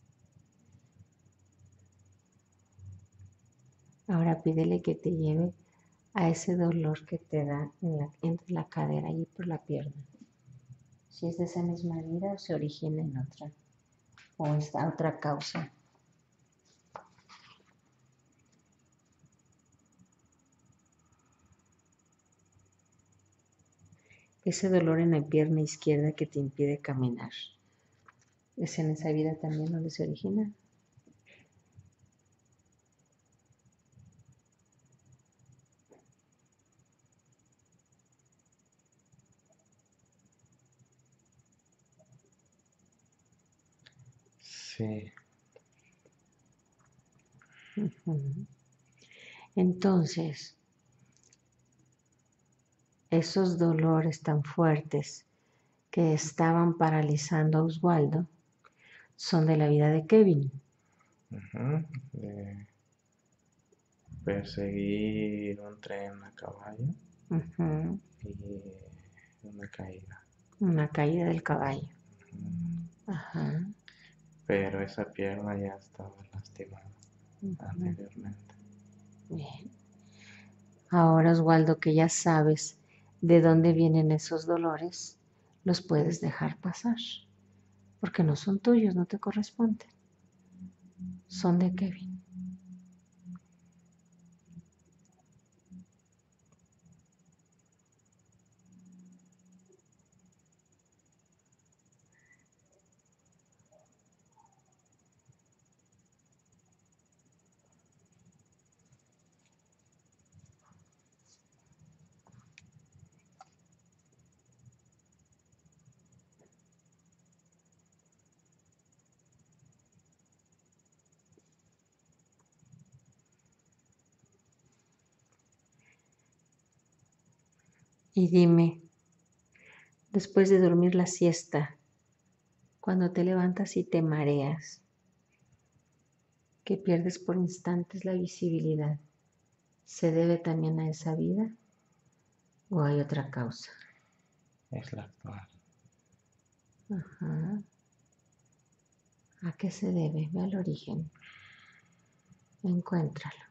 Ahora pídele que te lleve a ese dolor que te da en la, entre la cadera y por la pierna. Si es de esa misma herida o se origina en otra, o está otra causa. Ese dolor en la pierna izquierda que te impide caminar, ¿es en esa vida también donde se origina? Sí. Ujú. Entonces, esos dolores tan fuertes que estaban paralizando a Oswaldo son de la vida de Kevin. Ujú. De perseguir un tren a caballo Ujú. y una caída. Una caída del caballo. Ujú. Ajá. Pero esa pierna ya estaba lastimada Ujú. anteriormente. Bien. Ahora, Oswaldo, que ya sabes de dónde vienen esos dolores, los puedes dejar pasar, porque no son tuyos, no te corresponden, son de Kevin. Y dime, después de dormir la siesta, cuando te levantas y te mareas, que pierdes por instantes la visibilidad, ¿se debe también a esa vida o hay otra causa? Es la actual. Ajá. ¿A qué se debe? Ve al origen. Encuéntralo.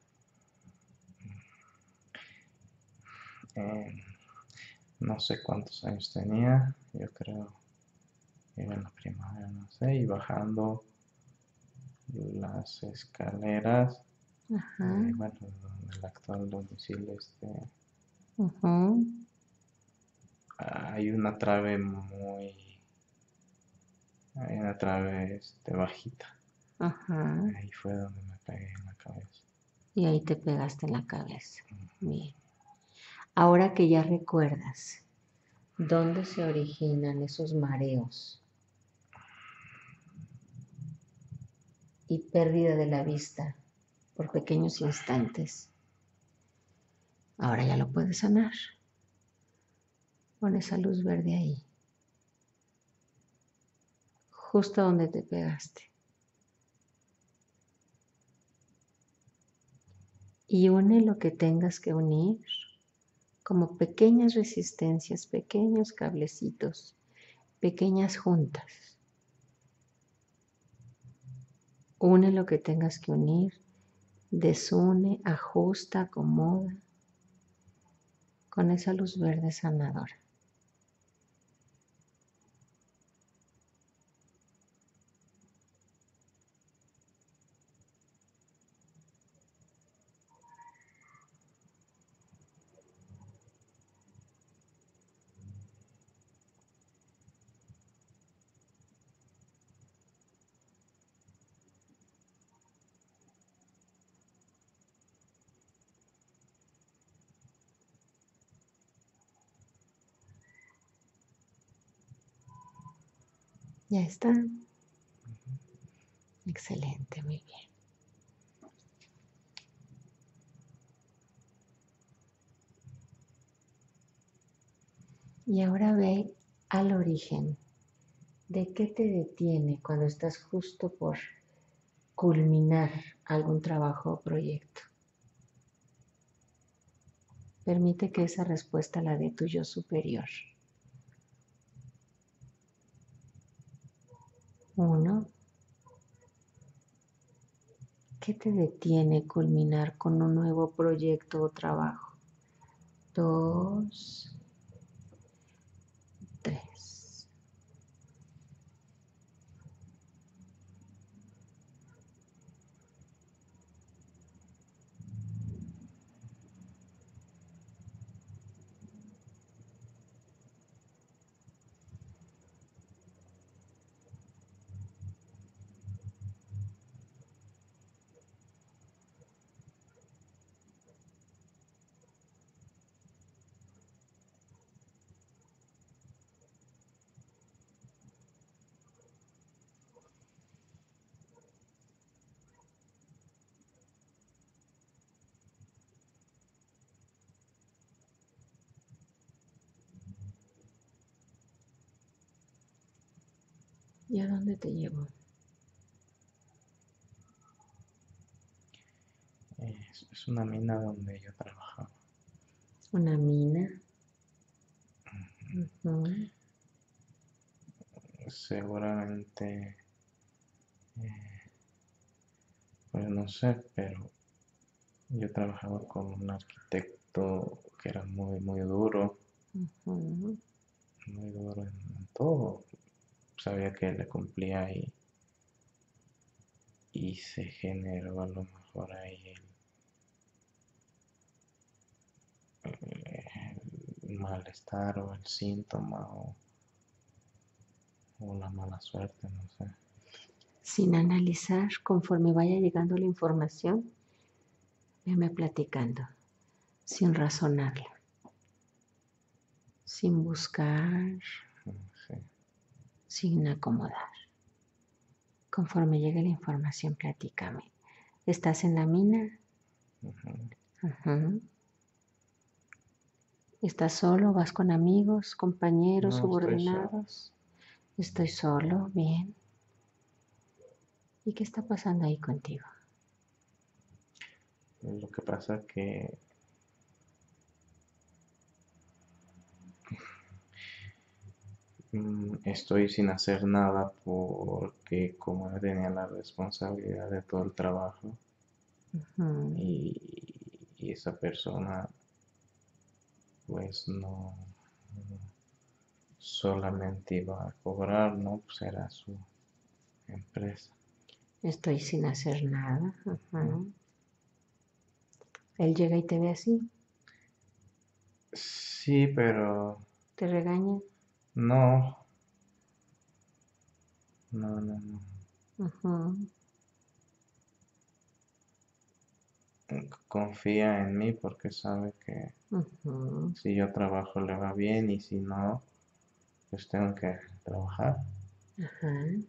Eh, no sé cuántos años tenía, yo creo iba en la primaria, no sé, y bajando las escaleras Ajá. de, bueno, del actual domicilio, este, Ujú. hay una trave muy, hay una trave este, bajita. Ajá. Ahí fue donde me pegué en la cabeza. Y ahí te pegaste en la cabeza. Bien. Ahora que ya recuerdas dónde se originan esos mareos y pérdida de la vista por pequeños instantes, ahora ya lo puedes sanar. Pon esa luz verde ahí, justo donde te pegaste. Y une lo que tengas que unir como pequeñas resistencias, pequeños cablecitos, pequeñas juntas. Une lo que tengas que unir, desune, ajusta, acomoda con esa luz verde sanadora. Ya está. Excelente, muy bien. Y ahora ve al origen. ¿De qué te detiene cuando estás justo por culminar algún trabajo o proyecto? Permite que esa respuesta la dé tu yo superior. Uno, ¿qué te detiene culminar con un nuevo proyecto o trabajo? Dos, tres. ¿Y a dónde te llevo? Es, es una mina donde yo trabajaba. Una mina. Uh-huh. Seguramente, eh, pues no sé, pero yo trabajaba con un arquitecto que era muy, muy duro, Uh-huh. muy duro en, en todo. Sabía que le cumplía y, y se generó a lo mejor ahí el, el malestar o el síntoma o, o la mala suerte, no sé. Sin analizar, conforme vaya llegando la información, veme platicando, sin razonarla, sin buscar, Sí. sin acomodar. Conforme llegue la información, platícame. ¿Estás en la mina? Uh-huh. Uh-huh. ¿Estás solo? ¿Vas con amigos, compañeros, No, estoy solo. subordinados? Estoy solo, bien. ¿Y qué está pasando ahí contigo? Lo que pasa es que mm, estoy sin hacer nada porque como yo tenía la responsabilidad de todo el trabajo Uh-huh. y, y esa persona pues no, no solamente iba a cobrar, ¿no? Pues era su empresa. Estoy sin hacer nada. Mm. Uh-huh. Él llega y te ve así, Sí, pero te regaña. no, no, no, no. Uh-huh. Confía en mí porque sabe que Uh-huh. si yo trabajo le va bien y si no, pues tengo que trabajar. Uh-huh.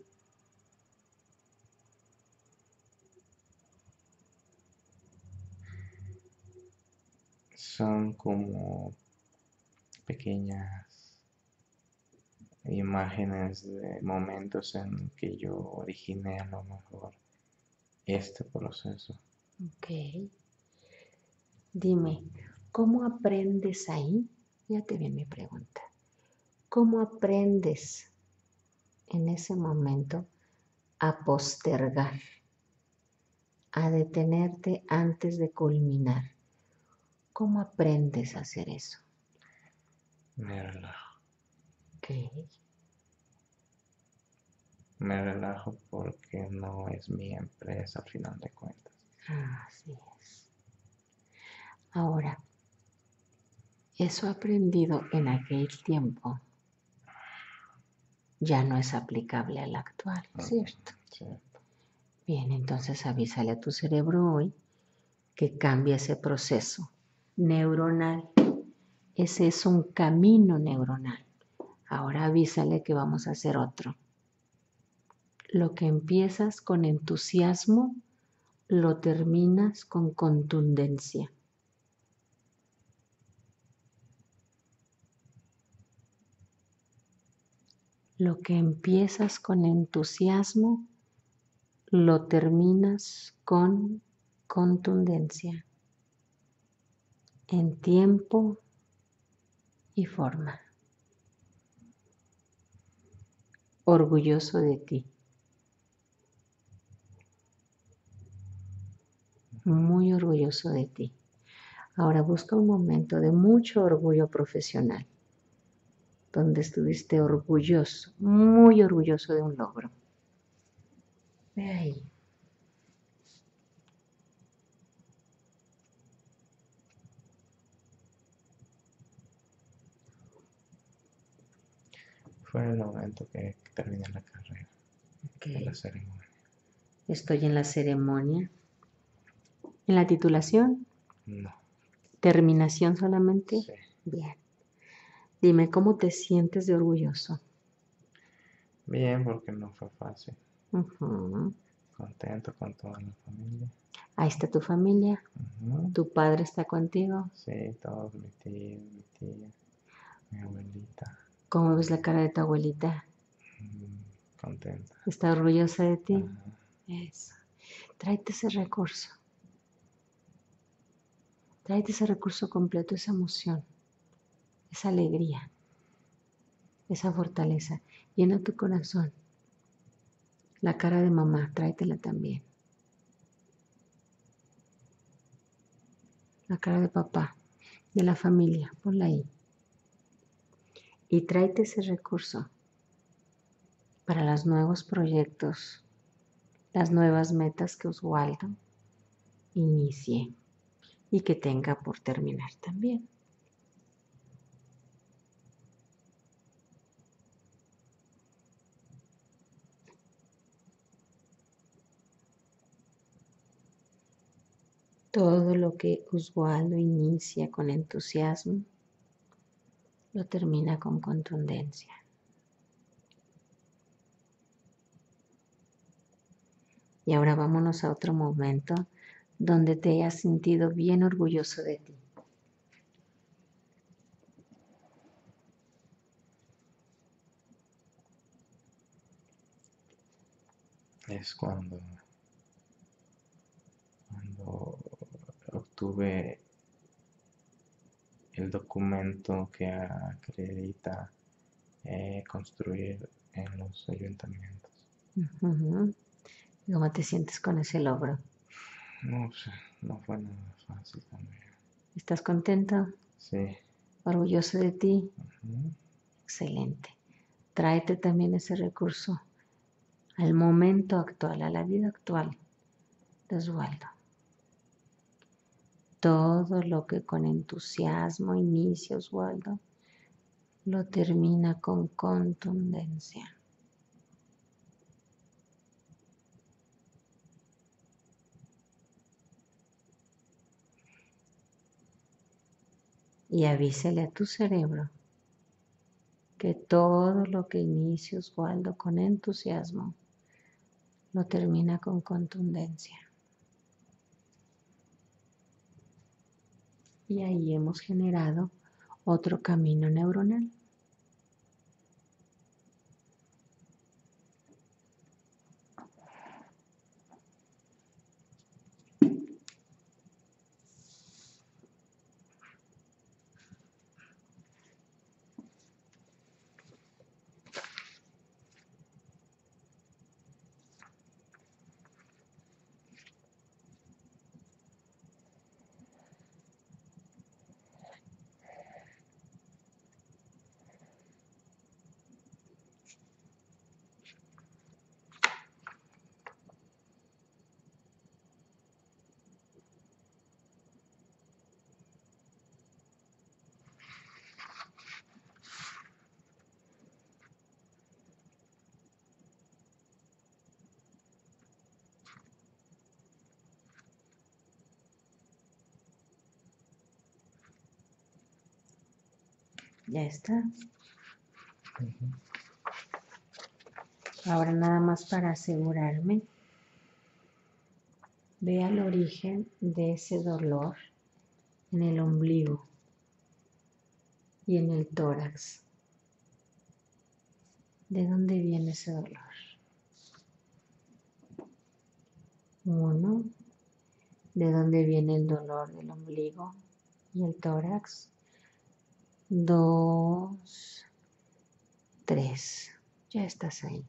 Son como pequeñas imágenes de momentos en que yo originé a lo mejor este proceso. Ok. Dime, ¿cómo aprendes ahí? Ya te vi mi pregunta. ¿Cómo aprendes en ese momento a postergar, a detenerte antes de culminar? ¿Cómo aprendes a hacer eso? Me relajo. Ok. Me relajo porque no es mi empresa al final de cuentas. Así es. Ahora, eso aprendido en aquel tiempo ya no es aplicable al actual, ¿cierto? ¿Cierto? Bien, entonces avísale a tu cerebro hoy que cambie ese proceso neuronal. Ese es un camino neuronal. Ahora avísale que vamos a hacer otro. Lo que empiezas con entusiasmo, lo terminas con contundencia. Lo que empiezas con entusiasmo, lo terminas con contundencia, en tiempo y forma. Orgulloso de ti. Muy orgulloso de ti. Ahora busca un momento de mucho orgullo profesional, donde estuviste orgulloso, muy orgulloso de un logro. Ve ahí. Fue el momento que terminé la carrera, Okay. en la ceremonia. Estoy en la ceremonia. ¿En la titulación? No. ¿Terminación solamente? Sí. Bien. Dime, ¿cómo te sientes de orgulloso? Bien, porque no fue fácil. Uh-huh. Contento con toda la familia. Ahí está tu familia. Uh-huh. ¿Tu padre está contigo? Sí, todos, mi tío, mi tía, mi abuelita. ¿Cómo ves la cara de tu abuelita? Mm, contenta. ¿Está orgullosa de ti? Uh-huh. Eso. Tráete ese recurso. Tráete ese recurso completo, esa emoción, esa alegría, esa fortaleza. Llena tu corazón. La cara de mamá, tráetela también. La cara de papá, de la familia, ponla ahí. Y tráete ese recurso para los nuevos proyectos, las nuevas metas que Oswaldo inicie y que tenga por terminar también. Todo lo que Oswaldo inicia con entusiasmo, lo termina con contundencia. Y ahora vámonos a otro momento donde te hayas sentido bien orgulloso de ti. Es cuando, cuando obtuve el documento que acredita eh, construir en los ayuntamientos. Uh-huh. ¿Cómo te sientes con ese logro? No sé, no fue nada fácil también. ¿Estás contento? Sí. ¿Orgulloso de ti? Uh-huh. Excelente. Tráete también ese recurso al momento actual, a la vida actual de Oswaldo. Todo lo que con entusiasmo inicia Oswaldo, lo termina con contundencia. Y avísale a tu cerebro que todo lo que inicia Oswaldo con entusiasmo, lo termina con contundencia. Y ahí hemos generado otro camino neuronal. Ya está. Uh-huh. Ahora nada más para asegurarme, ve al origen de ese dolor en el ombligo y en el tórax. ¿De dónde viene ese dolor? Uno, ¿de dónde viene el dolor del ombligo y el tórax? Dos, tres. Ya estás ahí.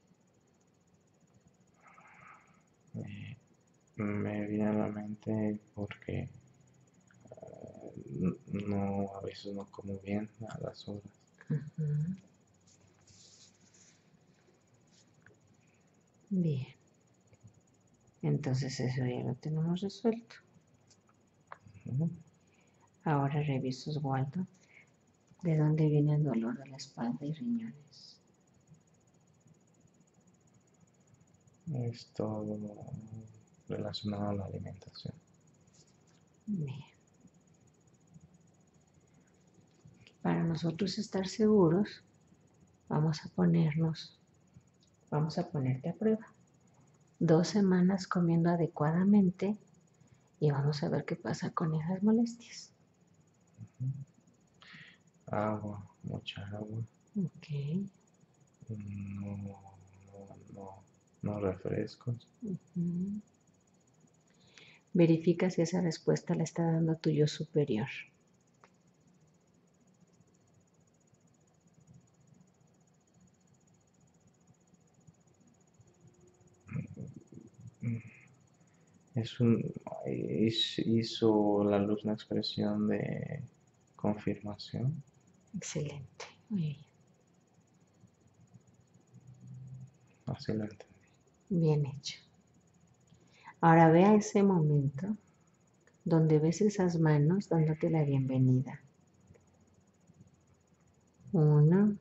Eh, me viene a la mente porque uh, no, a veces no como bien a las horas. Uh-huh. Bien. Entonces eso ya lo tenemos resuelto. Uh-huh. Ahora reviso, Oswaldo, ¿de dónde viene el dolor de la espalda y riñones? Es todo relacionado a la alimentación. Bien. Para nosotros estar seguros, vamos a ponernos, vamos a ponerte a prueba. Dos semanas comiendo adecuadamente y vamos a ver qué pasa con esas molestias. Uh-huh. Agua, mucha agua. Ok. No, no, no, no refrescos. Uh-huh. Verifica si esa respuesta la está dando tu yo superior. Es un, hizo la luz una expresión de confirmación. Excelente. Muy bien. Así lo entendí. Bien hecho. Ahora ve a ese momento donde ves esas manos dándote la bienvenida. Uno,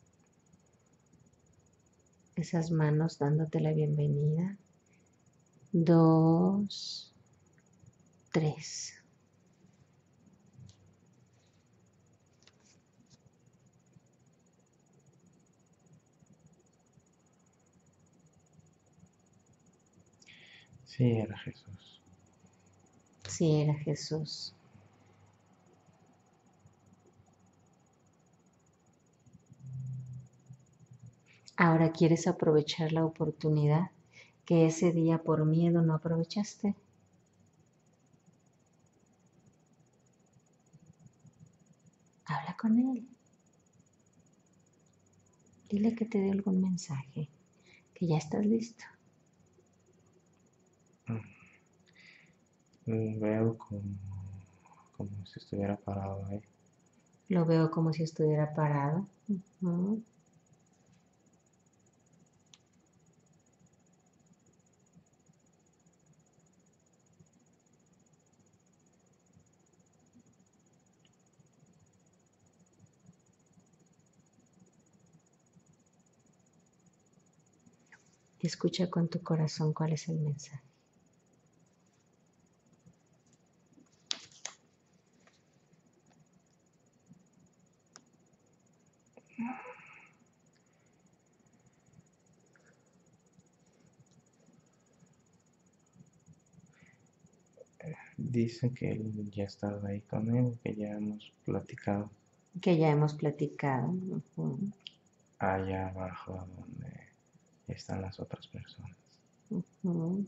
esas manos dándote la bienvenida. Dos, tres. Sí, era Jesús. Sí, era Jesús. Ahora quieres aprovechar la oportunidad que ese día por miedo no aprovechaste. Habla con él. Dile que te dé algún mensaje, que ya estás listo. Veo como, como si estuviera parado ahí. Lo veo como si estuviera parado. Uh-huh. Escucha con tu corazón cuál es el mensaje. Dice que él ya estaba ahí conmigo, que ya hemos platicado. Que ya hemos platicado. Uh-huh. Allá abajo donde están las otras personas. Uh-huh.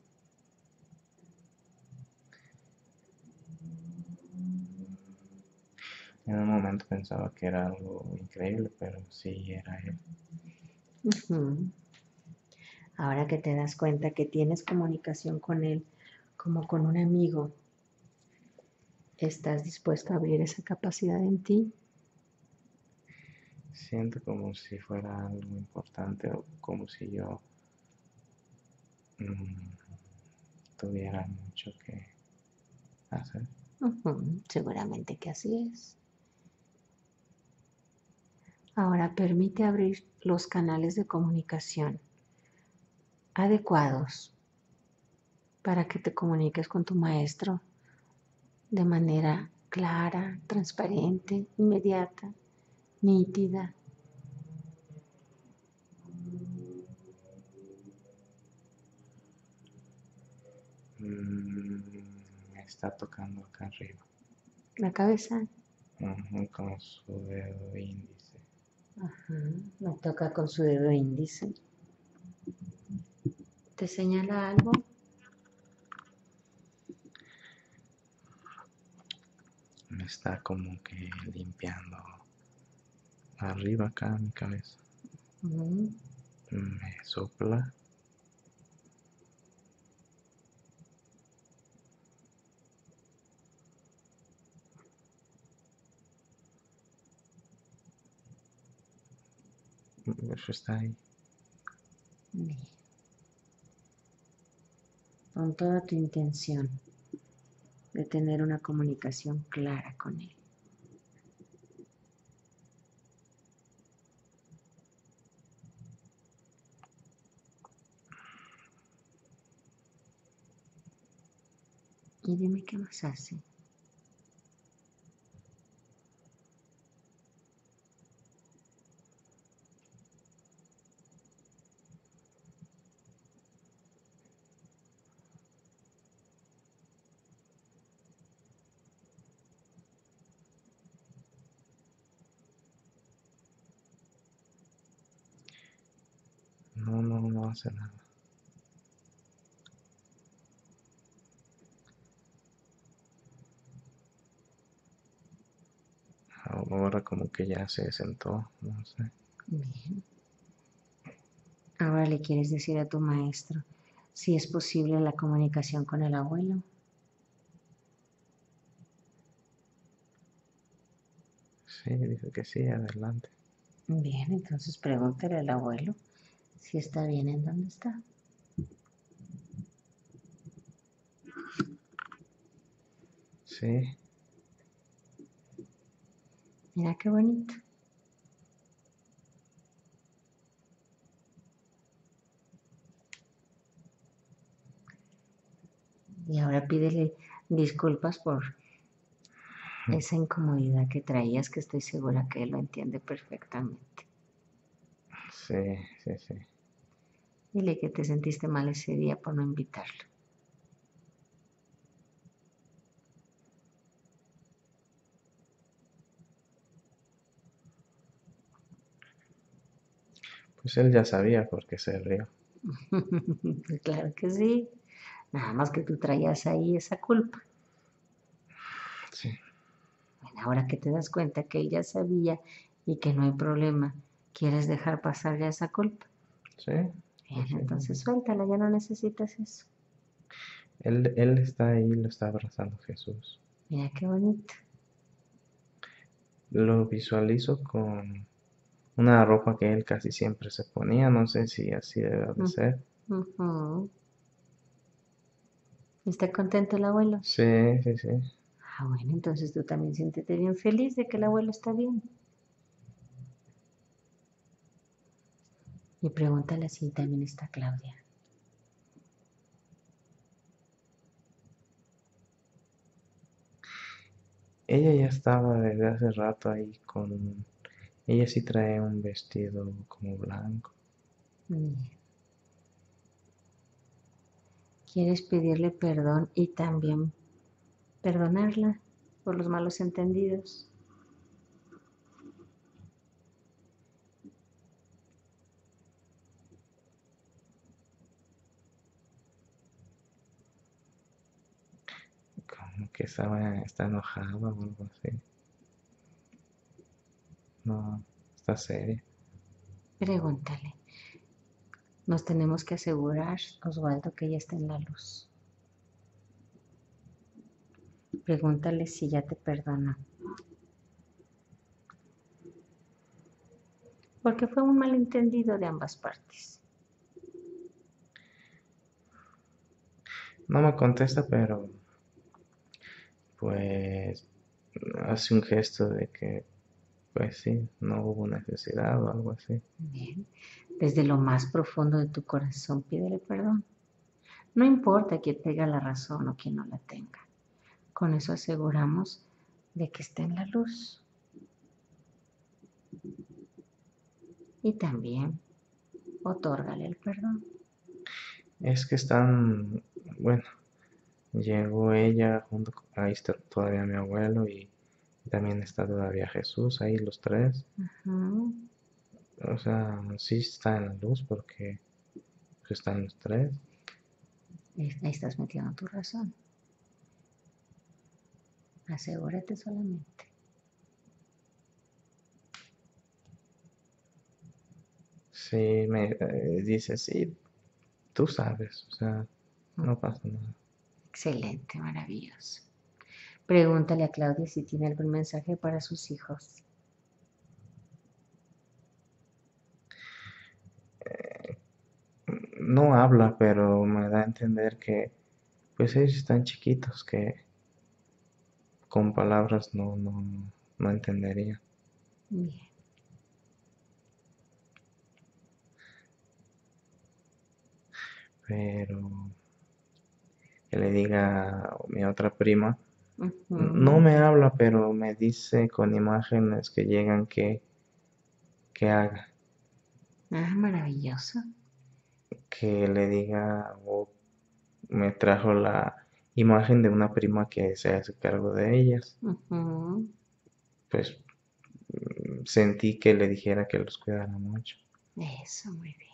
En un momento pensaba que era algo increíble, pero sí era él. Uh-huh. Ahora que te das cuenta que tienes comunicación con él como con un amigo, ¿estás dispuesto a abrir esa capacidad en ti? Siento como si fuera algo importante o como si yo mmm, tuviera mucho que hacer. Uh-huh. Seguramente que así es. Ahora permite abrir los canales de comunicación adecuados para que te comuniques con tu maestro de manera clara, transparente, inmediata, nítida. Mm, me está tocando acá arriba. La cabeza. Ujú, con su dedo índice. Ajá. Me toca con su dedo índice. ¿Te señala algo? Me está como que limpiando arriba acá mi cabeza. Mm. Me sopla. Eso está ahí. Bien. Con toda tu intención de tener una comunicación clara con él. Y dime qué más hace. No, no, no hace nada. Ahora como que ya se sentó, no sé. Bien. Ahora le quieres decir a tu maestro si es posible la comunicación con el abuelo. Sí, dice que sí, adelante. Bien, entonces pregúntale al abuelo si está bien en donde está. Sí, Mira qué bonito. Y ahora pídele disculpas por esa incomodidad que traías, que estoy segura que él lo entiende perfectamente. sí, sí, sí. Dile que te sentiste mal ese día por no invitarlo. Pues él ya sabía porque se rió. Claro que sí. Nada más que tú traías ahí esa culpa. Sí, Bueno, ahora que te das cuenta que él ya sabía y que no hay problema, ¿quieres dejar pasar ya esa culpa? sí, sí, Bien, sí. entonces suéltala, ya no necesitas eso. Él, él está ahí, lo está abrazando Jesús. Mira qué bonito. Lo visualizo con una ropa que él casi siempre se ponía, no sé si así debe de Mm, ser. ujú. ¿Está contento el abuelo? Sí, sí, sí. Ah, bueno, entonces tú también siéntete bien feliz de que el abuelo está bien. Y pregúntale si también está Claudia. Ella ya estaba desde hace rato ahí con... Ella sí trae un vestido como blanco. Bien. ¿Quieres pedirle perdón y también perdonarla por los malos entendidos? Como que estaba, está enojada o algo así. No, está seria. Pregúntale. Nos tenemos que asegurar, Osvaldo, que ella está en la luz. Pregúntale si ya te perdonó. Porque fue un malentendido de ambas partes. No me contesta, pero pues hace un gesto de que, pues sí, no hubo necesidad o algo así. Bien. Desde lo más profundo de tu corazón, pídele perdón. No importa quién tenga la razón o quién no la tenga. Con eso aseguramos de que está en la luz. Y también otórgale el perdón. Es que están, bueno, llegó ella junto con, ahí está todavía mi abuelo y también está todavía Jesús, ahí los tres. Ujú. O sea, sí está en la luz porque pues, están los tres. Ahí ahí estás metiendo tu razón. Asegúrate solamente. Sí, me eh, dice, sí, tú sabes, o sea, Mm, no pasa nada. Excelente, maravilloso. Pregúntale a Claudia si tiene algún mensaje para sus hijos. No habla, pero me da a entender que pues ellos están chiquitos, que con palabras no, no, no entendería. Bien. Pero que le diga a mi otra prima, no Ujú. me habla, pero me dice con imágenes que llegan que, que haga, Ah, maravilloso. que le diga o me trajo la imagen de una prima que se hace cargo de ellas. Ujú. Pues mm, sentí que le dijera que los cuidara mucho. Eso, muy bien.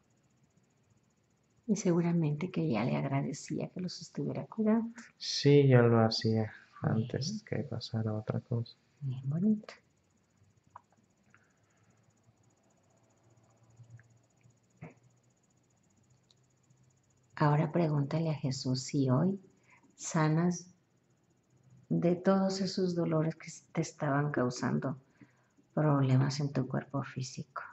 Y seguramente que ya le agradecía que los estuviera cuidando. Sí, ya lo hacía Bien, antes que pasara otra cosa. bien bonito. Ahora pregúntale a Jesús si hoy sanas de todos esos dolores que te estaban causando problemas en tu cuerpo físico.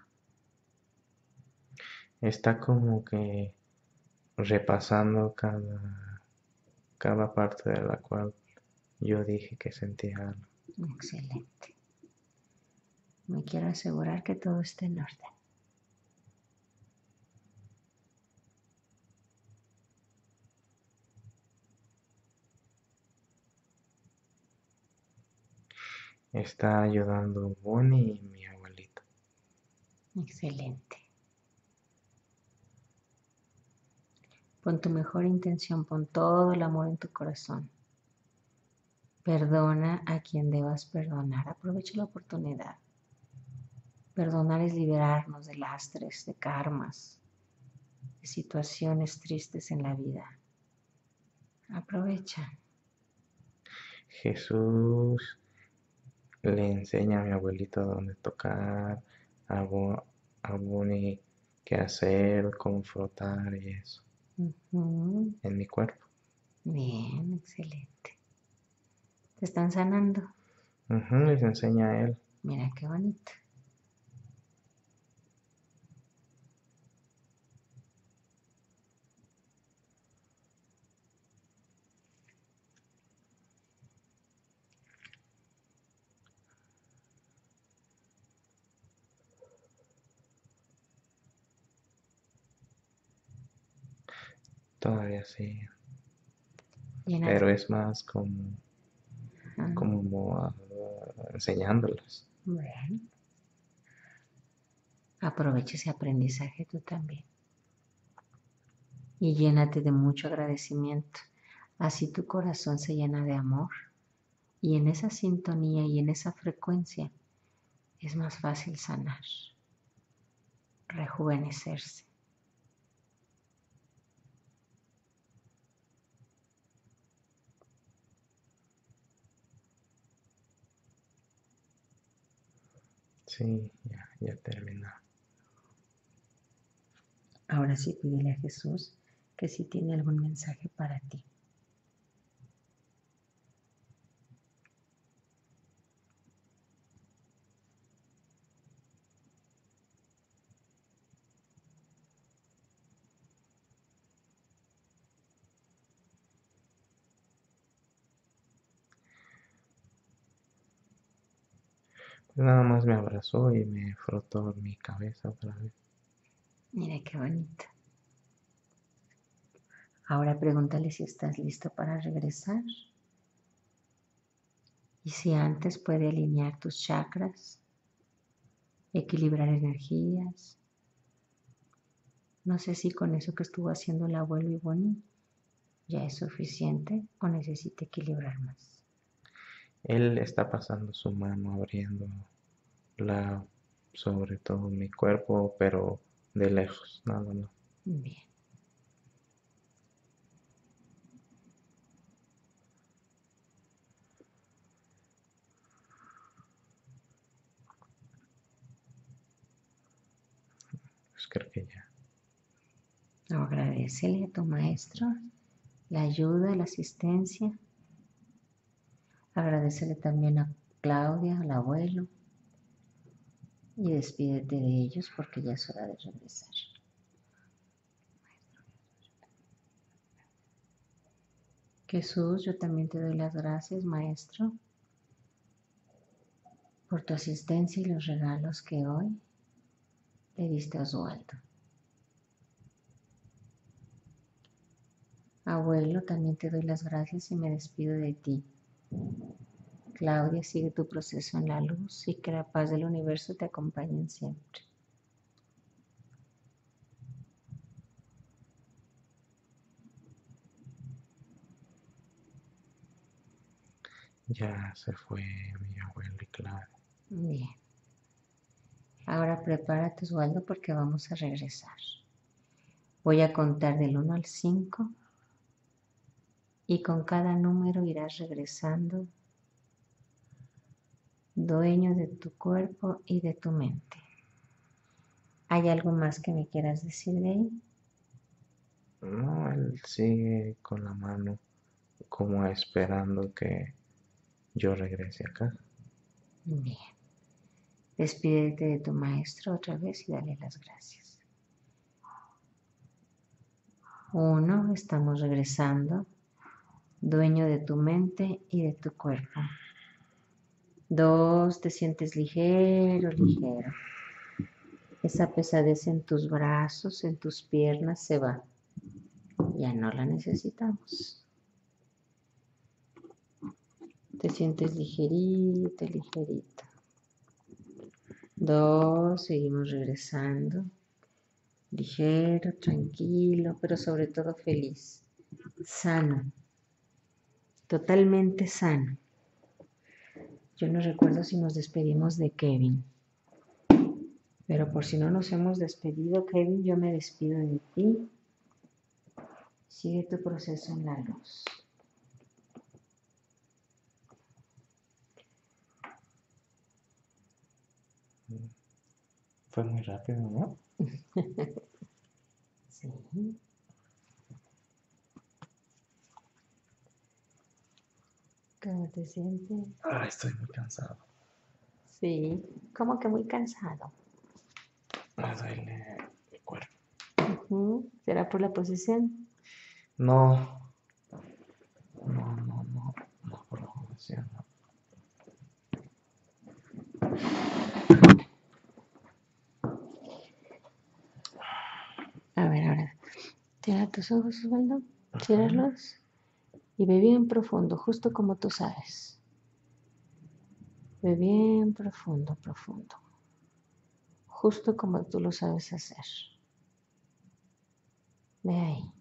Está como que repasando cada, cada parte de la cual yo dije que sentía algo. Excelente. Me quiero asegurar que todo esté en orden. Está ayudando Bonnie y mi abuelito. Excelente. Pon tu mejor intención, pon todo el amor en tu corazón. Perdona a quien debas perdonar. Aprovecha la oportunidad. Perdonar es liberarnos de lastres, de karmas, de situaciones tristes en la vida. Aprovecha. Jesús le enseña a mi abuelito dónde tocar, a, Bo- a Bonnie qué hacer, cómo frotar y eso Ujú. en mi cuerpo. Bien, excelente. Te están sanando. Ujú, les enseña a él. Mira qué bonito. Todavía sí, Llénate. pero es más como, Ah, como ah, enseñándoles. bueno, aprovecha ese aprendizaje tú también. Y llénate de mucho agradecimiento. Así tu corazón se llena de amor. Y en esa sintonía y en esa frecuencia es más fácil sanar, rejuvenecerse. Sí, ya, ya terminó. Ahora sí pídele a Jesús que si tiene algún mensaje para ti. Pues nada más me abrazó y me frotó mi cabeza otra vez. Mira qué bonito. Ahora pregúntale si estás listo para regresar y si antes puede alinear tus chakras, equilibrar energías. No sé si con eso que estuvo haciendo el abuelo y Bonnie ¿Ya es suficiente o necesita equilibrar más? Él está pasando su mano abriendo la, sobre todo mi cuerpo, pero de lejos, nada más. Bien. Pues creo que ya. Agradecele a tu maestro la ayuda, la asistencia. Agradecele también a Claudia, al abuelo. Y despídete de ellos porque ya es hora de regresar. Jesús, yo también te doy las gracias, maestro, por tu asistencia y los regalos que hoy le diste a Oswaldo. Abuelo, también te doy las gracias y me despido de ti. Claudia, sigue tu proceso en la luz y que la paz del universo te acompañe siempre. Ya se fue mi abuelo y Claudia. Bien. Ahora prepárate, Oswaldo, porque vamos a regresar. Voy a contar del uno al cinco y con cada número irás regresando, dueño de tu cuerpo y de tu mente. ¿Hay algo más que me quieras decir de ahí? No, él sigue con la mano como esperando que yo regrese acá. Bien. Despídete de tu maestro otra vez y dale las gracias. Uno, estamos regresando, dueño de tu mente y de tu cuerpo. Dos, te sientes ligero, ligero. Esa pesadez en tus brazos, en tus piernas se va. Ya no la necesitamos. Te sientes ligerito, ligerito. Dos, seguimos regresando. Ligero, tranquilo, pero sobre todo feliz. Sano. Totalmente sano. Yo no recuerdo si nos despedimos de Kevin. Pero por si no nos hemos despedido, Kevin, yo me despido de ti. Sigue tu proceso en la luz. Fue muy rápido, ¿no? Sí. ¿Cómo te sientes? Ah, estoy muy cansado. Sí. ¿Cómo que muy cansado? Me duele el cuerpo. Uh-huh. ¿Será por la posición? No. No, no, no. No por la posición, no. A ver, ahora. Cierra tus ojos, Osvaldo. Ciérralos. Y ve bien profundo, justo como tú sabes. Ve bien profundo, profundo. Justo como tú lo sabes hacer. Ve ahí.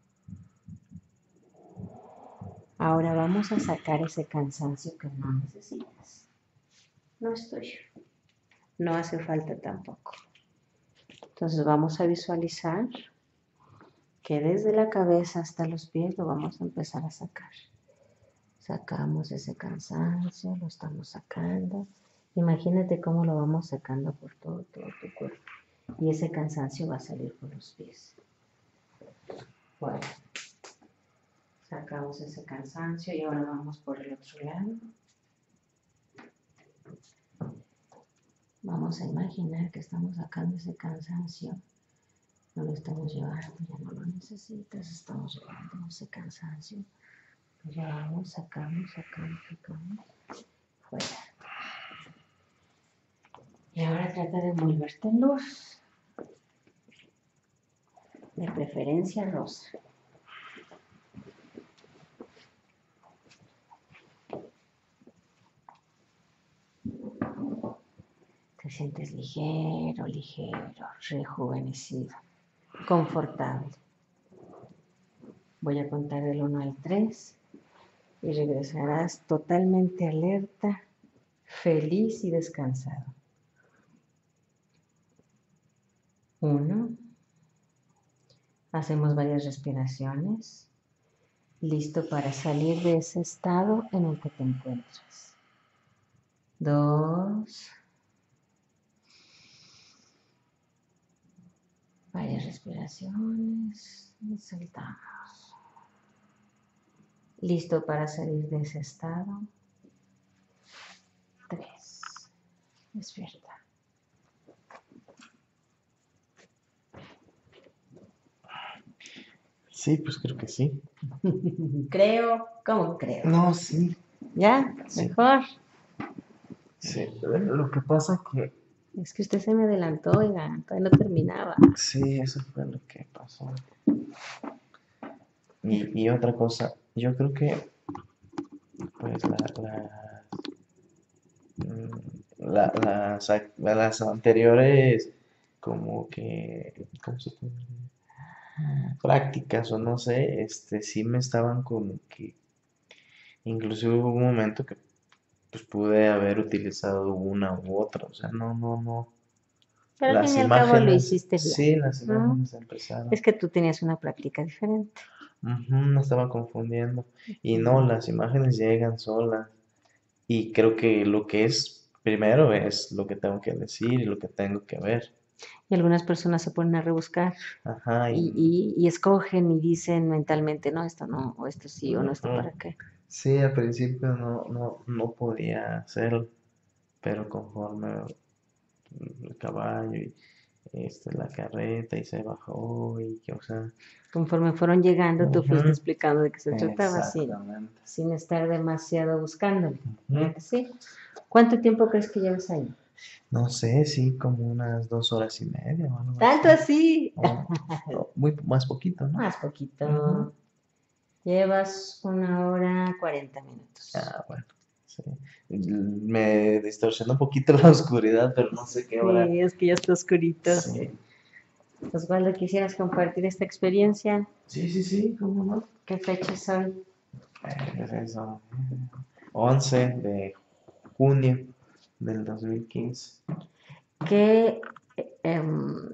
Ahora vamos a sacar ese cansancio que no necesitas. No es tuyo. No hace falta tampoco. Entonces vamos a visualizar que desde la cabeza hasta los pies lo vamos a empezar a sacar. Sacamos ese cansancio, lo estamos sacando. Imagínate cómo lo vamos sacando por todo, todo tu cuerpo. Y ese cansancio va a salir por los pies. Bueno, sacamos ese cansancio y ahora vamos por el otro lado. Vamos a imaginar que estamos sacando ese cansancio. No lo estamos llevando, ya no lo necesitas. Estamos llevando ese cansancio. Lo llevamos, sacamos, sacamos, sacamos. Fuera. Y ahora trata de envolverte en luz. De preferencia rosa. Te sientes ligero, ligero, rejuvenecido, confortable. Voy a contar del uno al tres y regresarás totalmente alerta, feliz y descansado. Uno. Hacemos varias respiraciones. Listo para salir de ese estado en el que te encuentras. Dos. Varias respiraciones y soltamos. Listo para salir de ese estado. Tres. Despierta. Sí, pues creo que sí. Creo, ¿cómo creo? No, sí. ¿Ya? Sí. Mejor. Sí, lo que pasa que Es que usted se me adelantó, oiga, todavía no terminaba. sí, eso fue lo que pasó. Y, y otra cosa, yo creo que pues la, la- mm, la- las, ac- las anteriores como que, ¿cómo se puede decir? Prácticas o no sé, este sí me estaban como que, inclusive hubo un momento que pues pude haber utilizado una u otra, o sea, no, no, no. Pero al fin Las y al cabo lo imágenes, hiciste bien, sí, las ¿no? imágenes empezaron. Es que tú tenías una práctica diferente. Ujú, me estaba confundiendo. Y no, Mm. las imágenes llegan solas. Y creo que lo que es primero es lo que tengo que decir y lo que tengo que ver. Y algunas personas se ponen a rebuscar Ajá, y, y y- y escogen y dicen mentalmente, no, esto no, o esto sí, o no, esto ujú. para qué. Sí, al principio no, no, no podía hacerlo, pero conforme el caballo y este, la carreta y se bajó y que, o sea, Conforme fueron llegando, tú fuiste ujú, explicando de qué se trataba, sin, exactamente. sin estar demasiado buscándole. ¿Verdad Ujú. que sí? ¿Cuánto tiempo crees que llevas ahí? No sé, sí, como unas dos horas y media o algo Tanto así. así. O, o muy más poquito, ¿no? Más Ujú. poquito. Llevas una hora cuarenta minutos. Ah, bueno, sí. Me distorsionó un poquito la oscuridad, pero no sé qué hora. Sí, es que ya está oscurito. Sí, Osvaldo, ¿quisieras compartir esta experiencia? sí, sí, sí, ¿cómo no? ¿Qué fecha es hoy? Eh, es eso. once de junio del dos mil quince. ¿Qué em,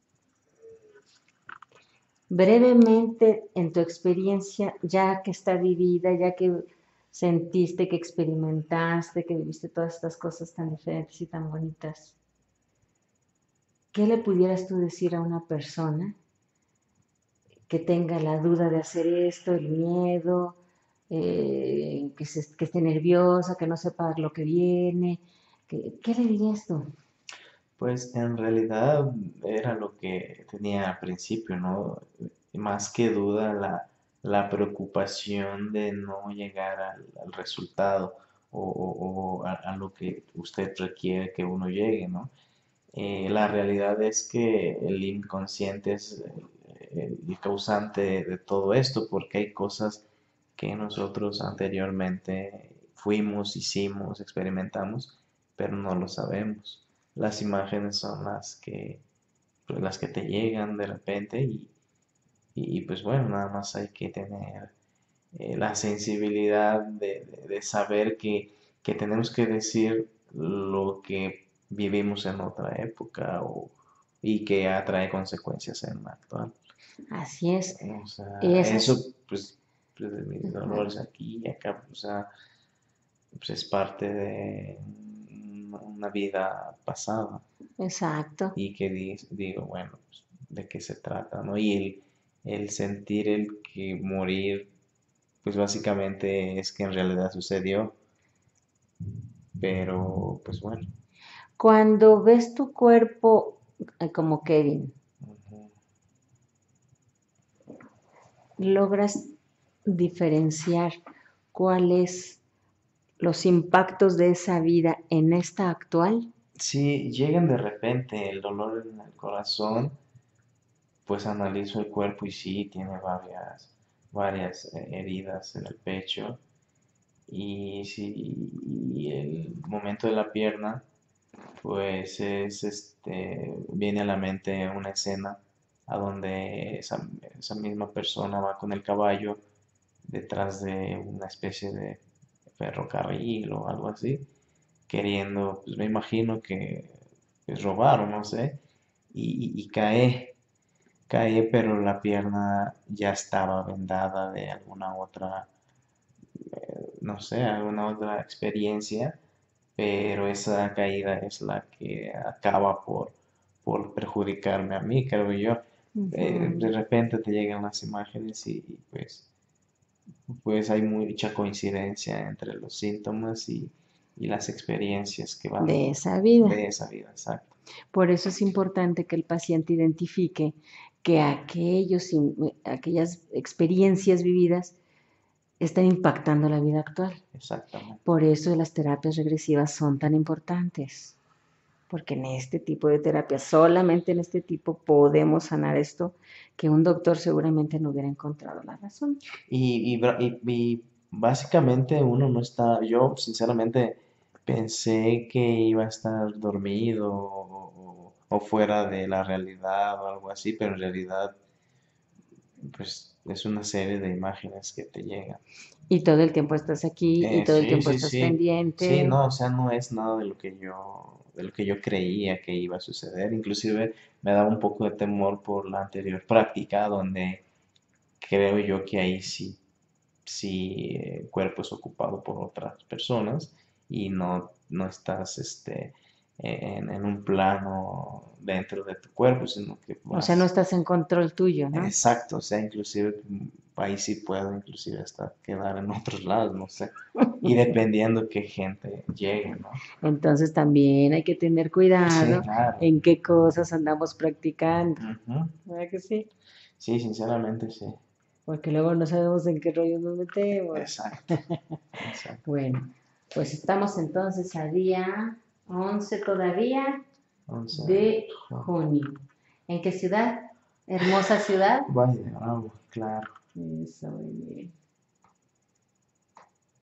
brevemente en tu experiencia, ya que está vivida, ya que sentiste, que experimentaste, que viviste todas estas cosas tan diferentes y tan bonitas, ¿qué le pudieras tú decir a una persona que tenga la duda de hacer esto, el miedo, eh, que, se- que esté nerviosa, que no sepa lo que viene? ¿Qué, qué le dirías tú? Pues en realidad era lo que tenía al principio, ¿no? Más que duda la, la preocupación de no llegar al, al resultado o, o- o a, a lo que usted requiere que uno llegue, ¿no? Eh, la realidad es que el inconsciente es eh, el causante de, de todo esto, porque hay cosas que nosotros anteriormente fuimos, hicimos, experimentamos, pero no lo sabemos. Las imágenes son las que, pues, las que te llegan de repente y, y, pues bueno, nada más hay que tener eh, la sensibilidad de, de- de saber que, que tenemos que decir lo que vivimos en otra época o, y que atrae consecuencias en la actual. Así es. O sea, eso Esas, pues, pues de mis ajá, dolores aquí y acá, o sea, pues es parte de una vida pasada exacto. y que di- digo, bueno, pues, de qué se trata, ¿no? Y el, el sentir el que morir, pues básicamente es que en realidad sucedió, pero pues bueno. Cuando ves tu cuerpo eh, como Kevin, Ujú. logras diferenciar cuáles los impactos de esa vida en esta actual. Si llegan de repente el dolor en el corazón, pues analizo el cuerpo y sí, tiene varias, varias eh, heridas en el pecho. Y si y el momento de la pierna, pues es este, viene a la mente una escena a donde esa, esa misma persona va con el caballo detrás de una especie de ferrocarril o algo así, queriendo, pues me imagino que pues, robar o no sé, y, y- y cae, cae, pero la pierna ya estaba vendada de alguna otra, no sé, alguna otra experiencia, pero esa caída es la que acaba por, por perjudicarme a mí, creo yo. Eh, de Ujú. repente te llegan las imágenes y, y, pues, pues hay mucha coincidencia entre los síntomas y, y las experiencias que van De esa vida. de esa vida, exacto. Por eso es importante que el paciente identifique que aquellos, aquellas experiencias vividas están impactando la vida actual. Exactamente. Por eso las terapias regresivas son tan importantes, porque en este tipo de terapia, solamente en este tipo podemos sanar esto que un doctor seguramente no hubiera encontrado la razón. Y, y, bra- y- y básicamente uno no está, yo sinceramente pensé que iba a estar dormido o, o fuera de la realidad o algo así, pero en realidad pues es una serie de imágenes que te llegan. Y todo el tiempo estás aquí y Eh, todo el sí, tiempo sí, estás sí. Sí, pendiente. no, o sea, no es nada de lo que yo, de lo que yo creía que iba a suceder. Inclusive me daba un poco de temor por la anterior práctica, donde creo yo que ahí sí, sí, eh, el cuerpo es ocupado por otras personas y no, no estás, este, en, en un plano dentro de tu cuerpo, sino que O sea, no vas. estás en control tuyo, ¿no? Exacto, o sea, inclusive mm, ahí sí puedo inclusive hasta quedar en otros lados, no sé. Y dependiendo qué gente llegue, ¿no? Entonces también hay que tener Sí, cuidado claro. en qué cosas andamos practicando. Ujú. ¿Verdad que sí? Sí, sinceramente sí. Porque luego no sabemos en qué rollo nos metemos. Exacto, exacto. Bueno, pues estamos entonces a día once todavía once de de junio. junio. ¿En qué ciudad? Hermosa ciudad. Valle de Bravo, claro. Eso, muy bien.